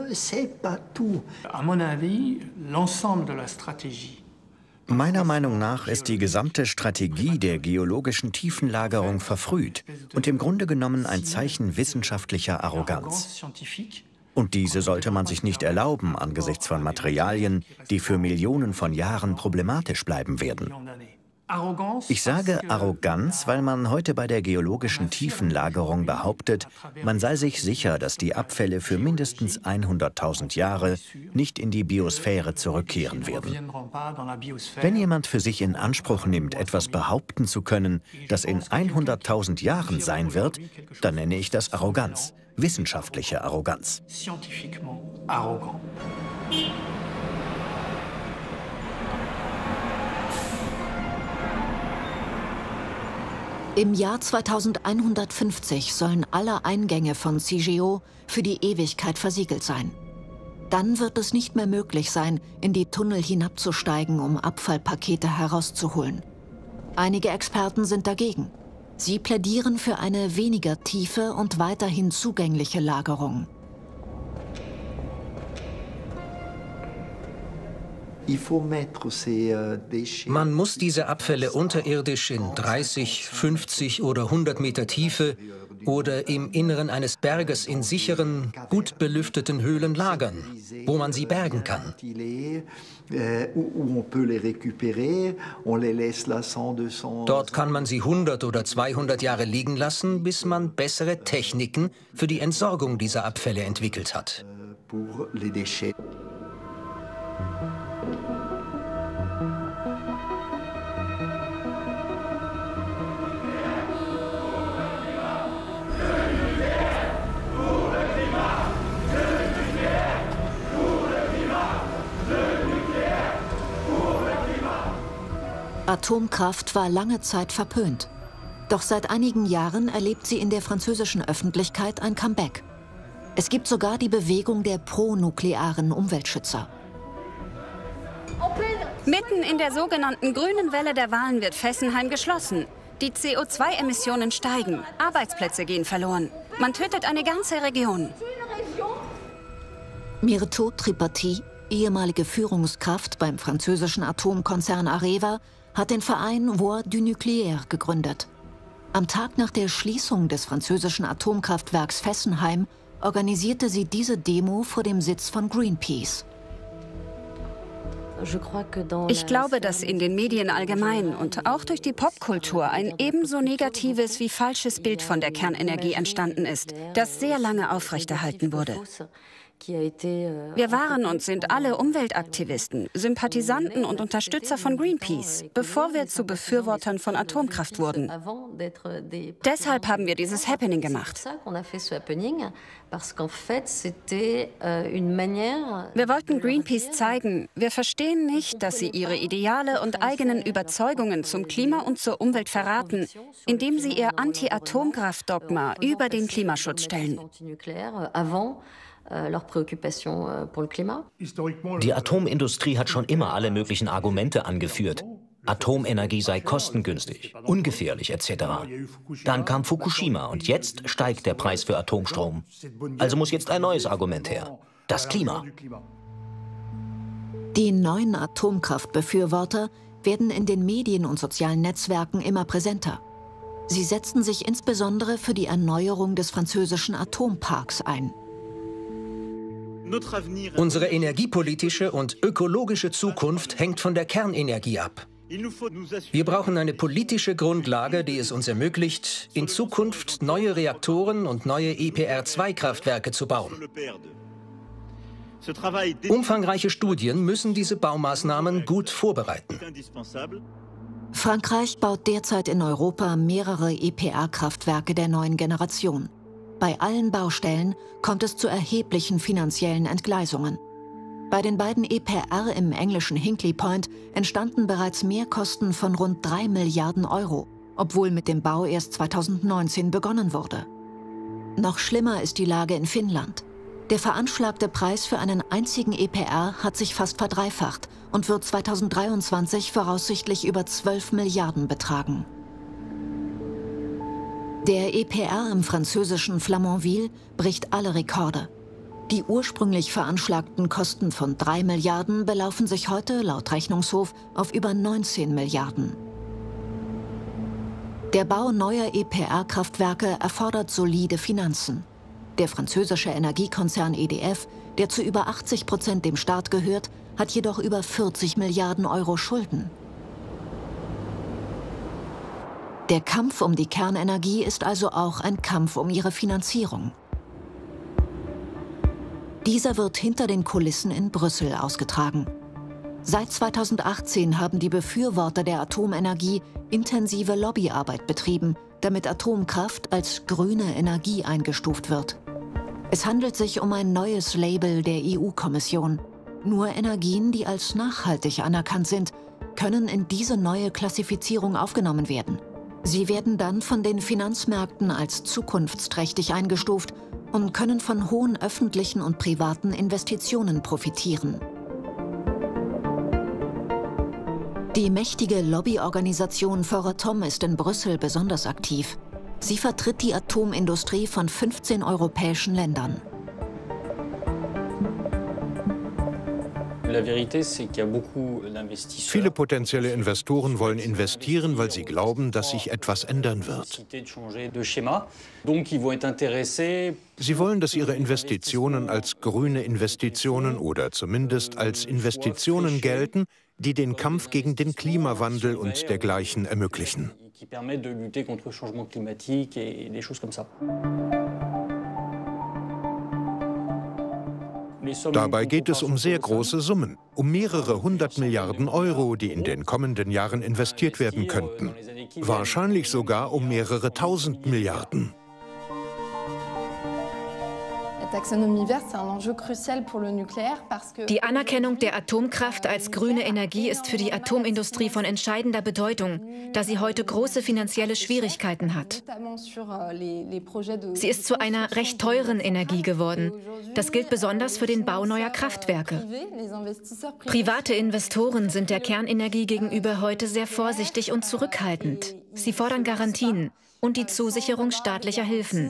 Meiner Meinung nach ist die gesamte Strategie der geologischen Tiefenlagerung verfrüht und im Grunde genommen ein Zeichen wissenschaftlicher Arroganz. Und diese sollte man sich nicht erlauben angesichts von Materialien, die für Millionen von Jahren problematisch bleiben werden. Ich sage Arroganz, weil man heute bei der geologischen Tiefenlagerung behauptet, man sei sich sicher, dass die Abfälle für mindestens hunderttausend Jahre nicht in die Biosphäre zurückkehren werden. Wenn jemand für sich in Anspruch nimmt, etwas behaupten zu können, das in hunderttausend Jahren sein wird, dann nenne ich das Arroganz, wissenschaftliche Arroganz. Im Jahr zweitausendeinhundertfünfzig sollen alle Eingänge von C G O für die Ewigkeit versiegelt sein. Dann wird es nicht mehr möglich sein, in die Tunnel hinabzusteigen, um Abfallpakete herauszuholen. Einige Experten sind dagegen. Sie plädieren für eine weniger tiefe und weiterhin zugängliche Lagerung. Man muss diese Abfälle unterirdisch in dreißig, fünfzig oder hundert Meter Tiefe oder im Inneren eines Berges in sicheren, gut belüfteten Höhlen lagern, wo man sie bergen kann. Dort kann man sie hundert oder zweihundert Jahre liegen lassen, bis man bessere Techniken für die Entsorgung dieser Abfälle entwickelt hat. Atomkraft war lange Zeit verpönt. Doch seit einigen Jahren erlebt sie in der französischen Öffentlichkeit ein Comeback. Es gibt sogar die Bewegung der pro-nuklearen Umweltschützer. Mitten in der sogenannten grünen Welle der Wahlen wird Fessenheim geschlossen. Die C O zwei Emissionen steigen, Arbeitsplätze gehen verloren. Man tötet eine ganze Region. Myrto Tripathi, ehemalige Führungskraft beim französischen Atomkonzern Areva, hat den Verein Voix du Nucléaire gegründet. Am Tag nach der Schließung des französischen Atomkraftwerks Fessenheim organisierte sie diese Demo vor dem Sitz von Greenpeace. Ich glaube, dass in den Medien allgemein und auch durch die Popkultur ein ebenso negatives wie falsches Bild von der Kernenergie entstanden ist, das sehr lange aufrechterhalten wurde. Wir waren und sind alle Umweltaktivisten, Sympathisanten und Unterstützer von Greenpeace, bevor wir zu Befürwortern von Atomkraft wurden. Deshalb haben wir dieses Happening gemacht. Wir wollten Greenpeace zeigen, wir verstehen nicht, dass sie ihre Ideale und eigenen Überzeugungen zum Klima und zur Umwelt verraten, indem sie ihr Anti-Atomkraft-Dogma über den Klimaschutz stellen. Die Atomindustrie hat schon immer alle möglichen Argumente angeführt. Atomenergie sei kostengünstig, ungefährlich et cetera. Dann kam Fukushima und jetzt steigt der Preis für Atomstrom. Also muss jetzt ein neues Argument her: das Klima. Die neuen Atomkraftbefürworter werden in den Medien und sozialen Netzwerken immer präsenter. Sie setzen sich insbesondere für die Erneuerung des französischen Atomparks ein. Unsere energiepolitische und ökologische Zukunft hängt von der Kernenergie ab. Wir brauchen eine politische Grundlage, die es uns ermöglicht, in Zukunft neue Reaktoren und neue E P R zwei Kraftwerke zu bauen. Umfangreiche Studien müssen diese Baumaßnahmen gut vorbereiten. Frankreich baut derzeit in Europa mehrere E P R-Kraftwerke der neuen Generation. Bei allen Baustellen kommt es zu erheblichen finanziellen Entgleisungen. Bei den beiden E P R im englischen Hinkley Point entstanden bereits Mehrkosten von rund drei Milliarden Euro, obwohl mit dem Bau erst zweitausendneunzehn begonnen wurde. Noch schlimmer ist die Lage in Finnland. Der veranschlagte Preis für einen einzigen E P R hat sich fast verdreifacht und wird zweitausenddreiundzwanzig voraussichtlich über zwölf Milliarden betragen. Der E P R im französischen Flamanville bricht alle Rekorde. Die ursprünglich veranschlagten Kosten von drei Milliarden belaufen sich heute laut Rechnungshof auf über neunzehn Milliarden. Der Bau neuer E P R-Kraftwerke erfordert solide Finanzen. Der französische Energiekonzern E D F, der zu über achtzig Prozent dem Staat gehört, hat jedoch über vierzig Milliarden Euro Schulden. Der Kampf um die Kernenergie ist also auch ein Kampf um ihre Finanzierung. Dieser wird hinter den Kulissen in Brüssel ausgetragen. Seit zweitausendachtzehn haben die Befürworter der Atomenergie intensive Lobbyarbeit betrieben, damit Atomkraft als grüne Energie eingestuft wird. Es handelt sich um ein neues Label der E U-Kommission. Nur Energien, die als nachhaltig anerkannt sind, können in diese neue Klassifizierung aufgenommen werden. Sie werden dann von den Finanzmärkten als zukunftsträchtig eingestuft und können von hohen öffentlichen und privaten Investitionen profitieren. Die mächtige Lobbyorganisation Foratom ist in Brüssel besonders aktiv. Sie vertritt die Atomindustrie von fünfzehn europäischen Ländern. Viele potenzielle Investoren wollen investieren, weil sie glauben, dass sich etwas ändern wird. Sie wollen, dass ihre Investitionen als grüne Investitionen oder zumindest als Investitionen gelten, die den Kampf gegen den Klimawandel und dergleichen ermöglichen. Dabei geht es um sehr große Summen, um mehrere hundert Milliarden Euro, die in den kommenden Jahren investiert werden könnten. Wahrscheinlich sogar um mehrere tausend Milliarden. Die Anerkennung der Atomkraft als grüne Energie ist für die Atomindustrie von entscheidender Bedeutung, da sie heute große finanzielle Schwierigkeiten hat. Sie ist zu einer recht teuren Energie geworden. Das gilt besonders für den Bau neuer Kraftwerke. Private Investoren sind der Kernenergie gegenüber heute sehr vorsichtig und zurückhaltend. Sie fordern Garantien und die Zusicherung staatlicher Hilfen.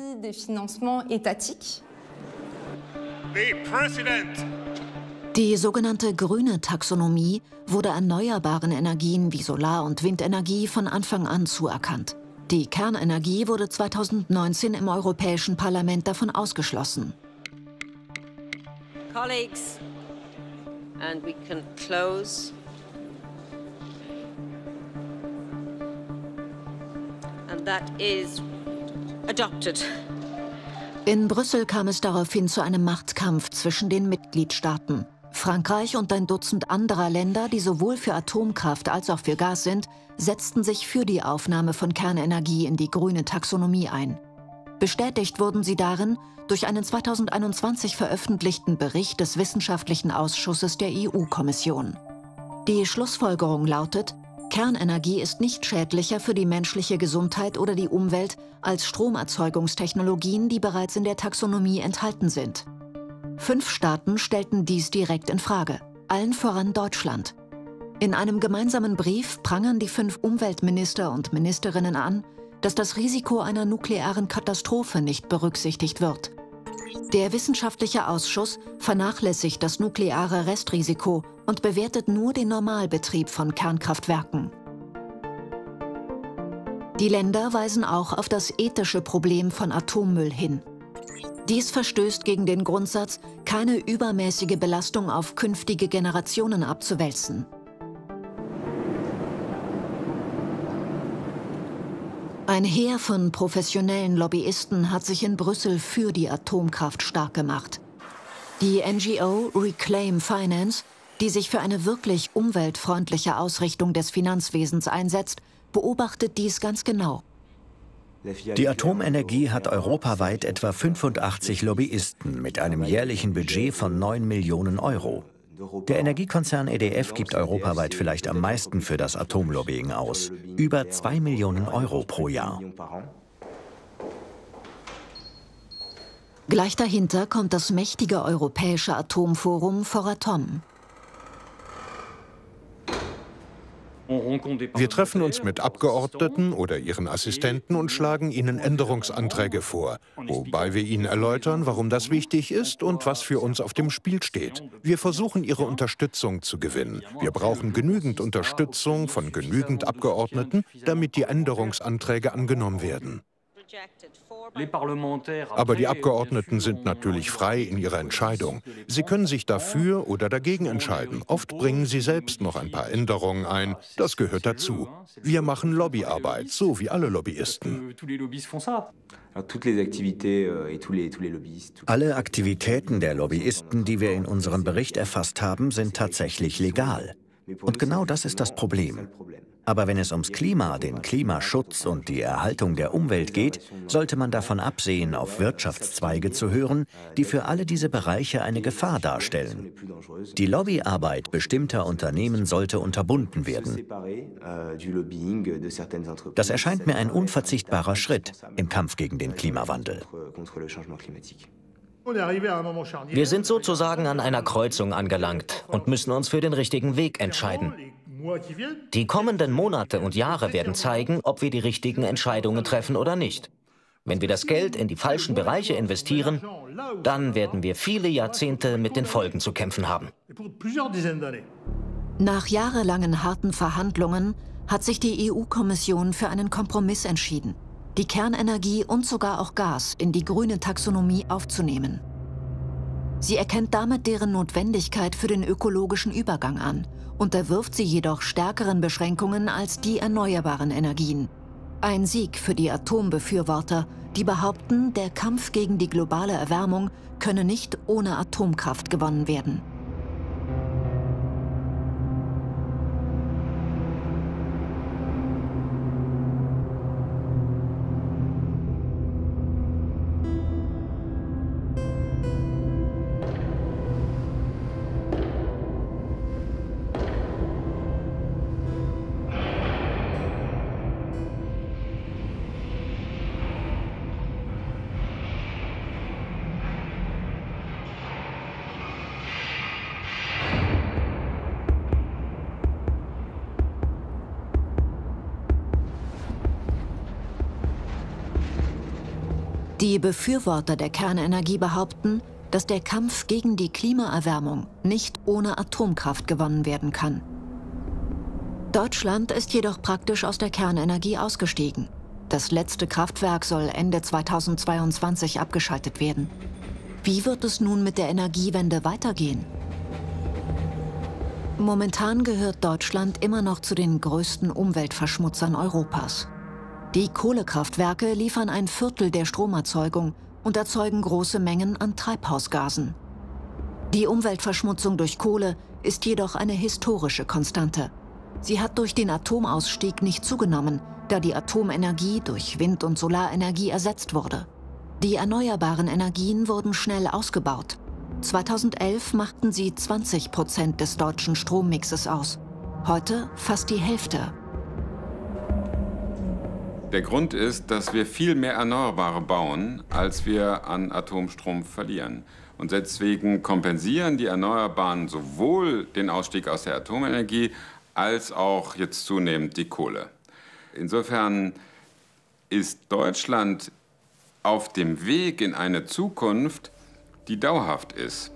Die sogenannte grüne Taxonomie wurde erneuerbaren Energien wie Solar- und Windenergie von Anfang an zuerkannt. Die Kernenergie wurde zweitausendneunzehn im Europäischen Parlament davon ausgeschlossen. Colleagues, and we can close. And that is adopted. In Brüssel kam es daraufhin zu einem Machtkampf zwischen den Mitgliedstaaten. Frankreich und ein Dutzend anderer Länder, die sowohl für Atomkraft als auch für Gas sind, setzten sich für die Aufnahme von Kernenergie in die grüne Taxonomie ein. Bestätigt wurden sie darin durch einen zweitausendeinundzwanzig veröffentlichten Bericht des Wissenschaftlichen Ausschusses der E U-Kommission. Die Schlussfolgerung lautet: Kernenergie ist nicht schädlicher für die menschliche Gesundheit oder die Umwelt als Stromerzeugungstechnologien, die bereits in der Taxonomie enthalten sind. Fünf Staaten stellten dies direkt in Frage, allen voran Deutschland. In einem gemeinsamen Brief prangern die fünf Umweltminister und Ministerinnen an, dass das Risiko einer nuklearen Katastrophe nicht berücksichtigt wird. Der wissenschaftliche Ausschuss vernachlässigt das nukleare Restrisiko und bewertet nur den Normalbetrieb von Kernkraftwerken. Die Länder weisen auch auf das ethische Problem von Atommüll hin. Dies verstößt gegen den Grundsatz, keine übermäßige Belastung auf künftige Generationen abzuwälzen. Ein Heer von professionellen Lobbyisten hat sich in Brüssel für die Atomkraft stark gemacht. Die N G O Reclaim Finance, die sich für eine wirklich umweltfreundliche Ausrichtung des Finanzwesens einsetzt, beobachtet dies ganz genau. Die Atomenergie hat europaweit etwa fünfundachtzig Lobbyisten mit einem jährlichen Budget von neun Millionen Euro. Der Energiekonzern E D F gibt europaweit vielleicht am meisten für das Atomlobbying aus. Über zwei Millionen Euro pro Jahr. Gleich dahinter kommt das mächtige europäische Atomforum Foratom. Wir treffen uns mit Abgeordneten oder ihren Assistenten und schlagen ihnen Änderungsanträge vor, wobei wir ihnen erläutern, warum das wichtig ist und was für uns auf dem Spiel steht. Wir versuchen, ihre Unterstützung zu gewinnen. Wir brauchen genügend Unterstützung von genügend Abgeordneten, damit die Änderungsanträge angenommen werden. Aber die Abgeordneten sind natürlich frei in ihrer Entscheidung. Sie können sich dafür oder dagegen entscheiden. Oft bringen sie selbst noch ein paar Änderungen ein. Das gehört dazu. Wir machen Lobbyarbeit, so wie alle Lobbyisten. Alle Aktivitäten der Lobbyisten, die wir in unserem Bericht erfasst haben, sind tatsächlich legal. Und genau das ist das Problem. Aber wenn es ums Klima, den Klimaschutz und die Erhaltung der Umwelt geht, sollte man davon absehen, auf Wirtschaftszweige zu hören, die für alle diese Bereiche eine Gefahr darstellen. Die Lobbyarbeit bestimmter Unternehmen sollte unterbunden werden. Das erscheint mir ein unverzichtbarer Schritt im Kampf gegen den Klimawandel. Wir sind sozusagen an einer Kreuzung angelangt und müssen uns für den richtigen Weg entscheiden. Die kommenden Monate und Jahre werden zeigen, ob wir die richtigen Entscheidungen treffen oder nicht. Wenn wir das Geld in die falschen Bereiche investieren, dann werden wir viele Jahrzehnte mit den Folgen zu kämpfen haben. Nach jahrelangen harten Verhandlungen hat sich die E U-Kommission für einen Kompromiss entschieden, die Kernenergie und sogar auch Gas in die grüne Taxonomie aufzunehmen. Sie erkennt damit deren Notwendigkeit für den ökologischen Übergang an, unterwirft sie jedoch stärkeren Beschränkungen als die erneuerbaren Energien. Ein Sieg für die Atombefürworter, die behaupten, der Kampf gegen die globale Erwärmung könne nicht ohne Atomkraft gewonnen werden. Die Befürworter der Kernenergie behaupten, dass der Kampf gegen die Klimaerwärmung nicht ohne Atomkraft gewonnen werden kann. Deutschland ist jedoch praktisch aus der Kernenergie ausgestiegen. Das letzte Kraftwerk soll Ende zweitausendzweiundzwanzig abgeschaltet werden. Wie wird es nun mit der Energiewende weitergehen? Momentan gehört Deutschland immer noch zu den größten Umweltverschmutzern Europas. Die Kohlekraftwerke liefern ein Viertel der Stromerzeugung und erzeugen große Mengen an Treibhausgasen. Die Umweltverschmutzung durch Kohle ist jedoch eine historische Konstante. Sie hat durch den Atomausstieg nicht zugenommen, da die Atomenergie durch Wind- und Solarenergie ersetzt wurde. Die erneuerbaren Energien wurden schnell ausgebaut. zweitausendelf machten sie zwanzig Prozent des deutschen Strommixes aus. Heute fast die Hälfte. Der Grund ist, dass wir viel mehr Erneuerbare bauen, als wir an Atomstrom verlieren. Und deswegen kompensieren die Erneuerbaren sowohl den Ausstieg aus der Atomenergie als auch jetzt zunehmend die Kohle. Insofern ist Deutschland auf dem Weg in eine Zukunft, die dauerhaft ist.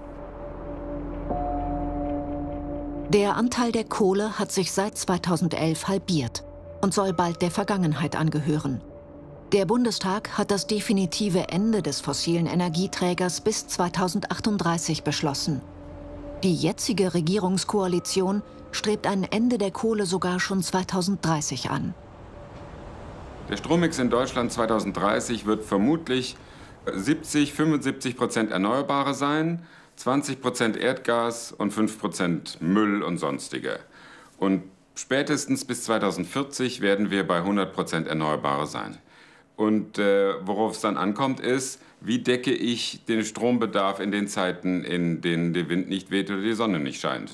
Der Anteil der Kohle hat sich seit zweitausendelf halbiert und soll bald der Vergangenheit angehören. Der Bundestag hat das definitive Ende des fossilen Energieträgers bis zweitausendachtunddreißig beschlossen. Die jetzige Regierungskoalition strebt ein Ende der Kohle sogar schon zweitausenddreißig an. Der Strommix in Deutschland zweitausenddreißig wird vermutlich siebzig, fünfundsiebzig Prozent Erneuerbare sein, zwanzig Prozent Erdgas und fünf Prozent Müll und sonstige. Und spätestens bis zweitausendvierzig werden wir bei hundert Prozent Erneuerbare sein. Und äh, worauf es dann ankommt, ist, wie decke ich den Strombedarf in den Zeiten, in denen der Wind nicht weht oder die Sonne nicht scheint.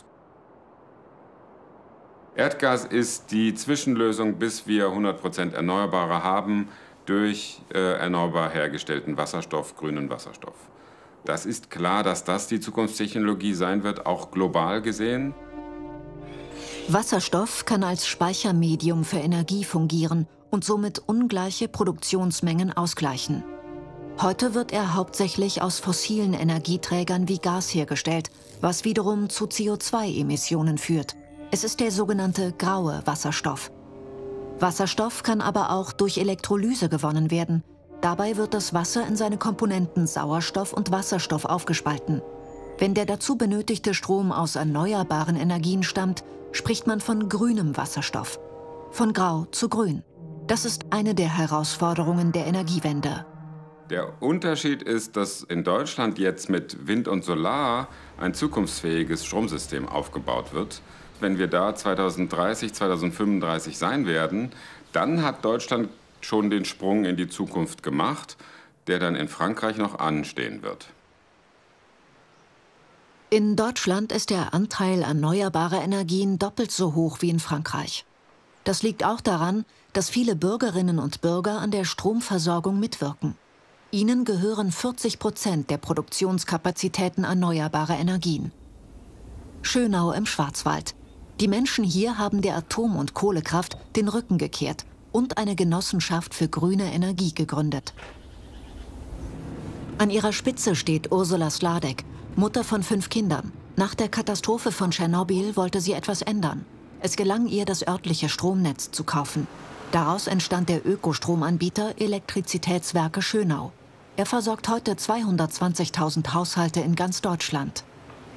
Erdgas ist die Zwischenlösung, bis wir hundert Prozent Erneuerbare haben, durch äh, erneuerbar hergestellten Wasserstoff, grünen Wasserstoff. Das ist klar, dass das die Zukunftstechnologie sein wird, auch global gesehen. Wasserstoff kann als Speichermedium für Energie fungieren und somit ungleiche Produktionsmengen ausgleichen. Heute wird er hauptsächlich aus fossilen Energieträgern wie Gas hergestellt, was wiederum zu C O zwei Emissionen führt. Es ist der sogenannte graue Wasserstoff. Wasserstoff kann aber auch durch Elektrolyse gewonnen werden. Dabei wird das Wasser in seine Komponenten Sauerstoff und Wasserstoff aufgespalten. Wenn der dazu benötigte Strom aus erneuerbaren Energien stammt, spricht man von grünem Wasserstoff. Von grau zu grün. Das ist eine der Herausforderungen der Energiewende. Der Unterschied ist, dass in Deutschland jetzt mit Wind und Solar ein zukunftsfähiges Stromsystem aufgebaut wird. Wenn wir da zweitausenddreißig, zweitausendfünfunddreißig sein werden, dann hat Deutschland schon den Sprung in die Zukunft gemacht, der dann in Frankreich noch anstehen wird. In Deutschland ist der Anteil erneuerbarer Energien doppelt so hoch wie in Frankreich. Das liegt auch daran, dass viele Bürgerinnen und Bürger an der Stromversorgung mitwirken. Ihnen gehören vierzig Prozent der Produktionskapazitäten erneuerbarer Energien. Schönau im Schwarzwald. Die Menschen hier haben der Atom- und Kohlekraft den Rücken gekehrt und eine Genossenschaft für grüne Energie gegründet. An ihrer Spitze steht Ursula Sladek, Mutter von fünf Kindern. Nach der Katastrophe von Tschernobyl wollte sie etwas ändern. Es gelang ihr, das örtliche Stromnetz zu kaufen. Daraus entstand der Ökostromanbieter Elektrizitätswerke Schönau. Er versorgt heute zweihundertzwanzigtausend Haushalte in ganz Deutschland.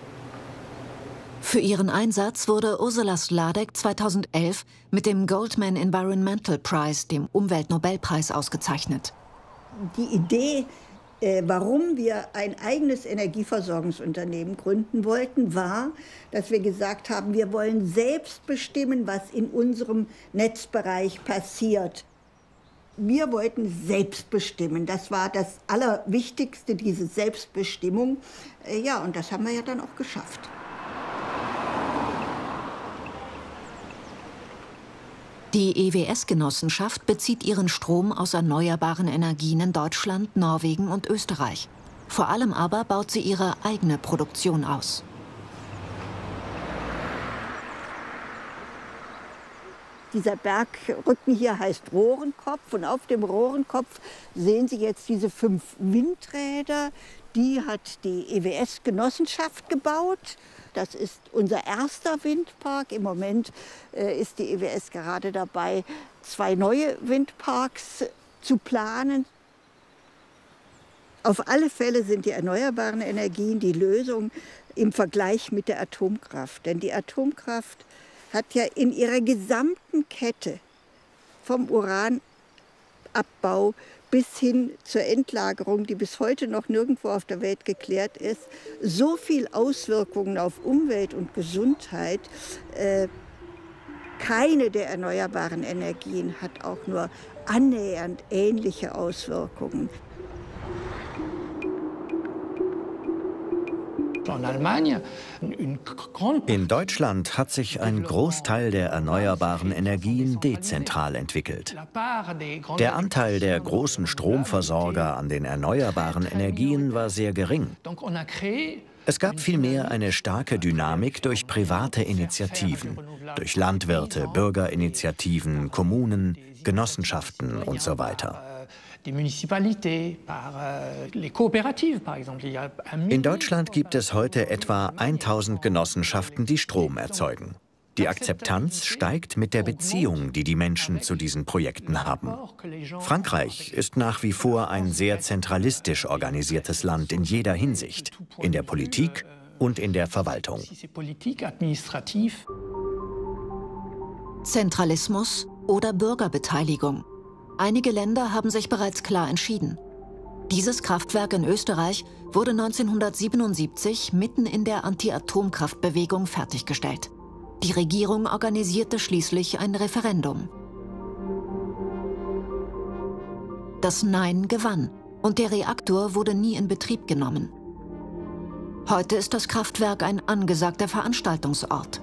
Für ihren Einsatz wurde Ursula Sladek zweitausendelf mit dem Goldman Environmental Prize, dem Umweltnobelpreis, ausgezeichnet. Die Idee, äh, warum wir ein eigenes Energieversorgungsunternehmen gründen wollten, war, dass wir gesagt haben, wir wollen selbst bestimmen, was in unserem Netzbereich passiert. Wir wollten selbst bestimmen. Das war das Allerwichtigste, diese Selbstbestimmung. Äh, ja, und das haben wir ja dann auch geschafft. Die E W S-Genossenschaft bezieht ihren Strom aus erneuerbaren Energien in Deutschland, Norwegen und Österreich. Vor allem aber baut sie ihre eigene Produktion aus. Dieser Bergrücken hier heißt Rohrenkopf und auf dem Rohrenkopf sehen Sie jetzt diese fünf Windräder. Die hat die E W S-Genossenschaft gebaut. Das ist unser erster Windpark. Im Moment äh, ist die E W S gerade dabei, zwei neue Windparks zu planen. Auf alle Fälle sind die erneuerbaren Energien die Lösung im Vergleich mit der Atomkraft. Denn die Atomkraft hat ja in ihrer gesamten Kette vom Uranabbau bis hin zur Endlagerung, die bis heute noch nirgendwo auf der Welt geklärt ist, so viel Auswirkungen auf Umwelt und Gesundheit. Äh, keine der erneuerbaren Energien hat auch nur annähernd ähnliche Auswirkungen. In Deutschland hat sich ein Großteil der erneuerbaren Energien dezentral entwickelt. Der Anteil der großen Stromversorger an den erneuerbaren Energien war sehr gering. Es gab vielmehr eine starke Dynamik durch private Initiativen, durch Landwirte, Bürgerinitiativen, Kommunen, Genossenschaften und so weiter. In Deutschland gibt es heute etwa tausend Genossenschaften, die Strom erzeugen. Die Akzeptanz steigt mit der Beziehung, die die Menschen zu diesen Projekten haben. Frankreich ist nach wie vor ein sehr zentralistisch organisiertes Land in jeder Hinsicht, in der Politik und in der Verwaltung. Zentralismus oder Bürgerbeteiligung. Einige Länder haben sich bereits klar entschieden. Dieses Kraftwerk in Österreich wurde neunzehnhundertsiebenundsiebzig mitten in der Anti-Atomkraftbewegung fertiggestellt. Die Regierung organisierte schließlich ein Referendum. Das Nein gewann und der Reaktor wurde nie in Betrieb genommen. Heute ist das Kraftwerk ein angesagter Veranstaltungsort.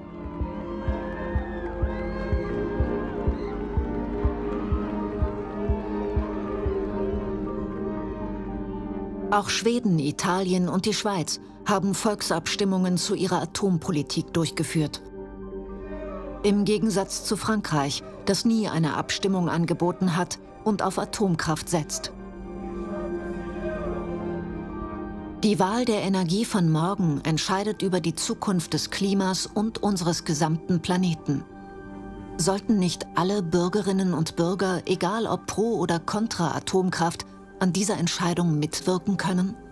Auch Schweden, Italien und die Schweiz haben Volksabstimmungen zu ihrer Atompolitik durchgeführt. Im Gegensatz zu Frankreich, das nie eine Abstimmung angeboten hat und auf Atomkraft setzt. Die Wahl der Energie von morgen entscheidet über die Zukunft des Klimas und unseres gesamten Planeten. Sollten nicht alle Bürgerinnen und Bürger, egal ob pro oder contra Atomkraft, an dieser Entscheidung mitwirken können?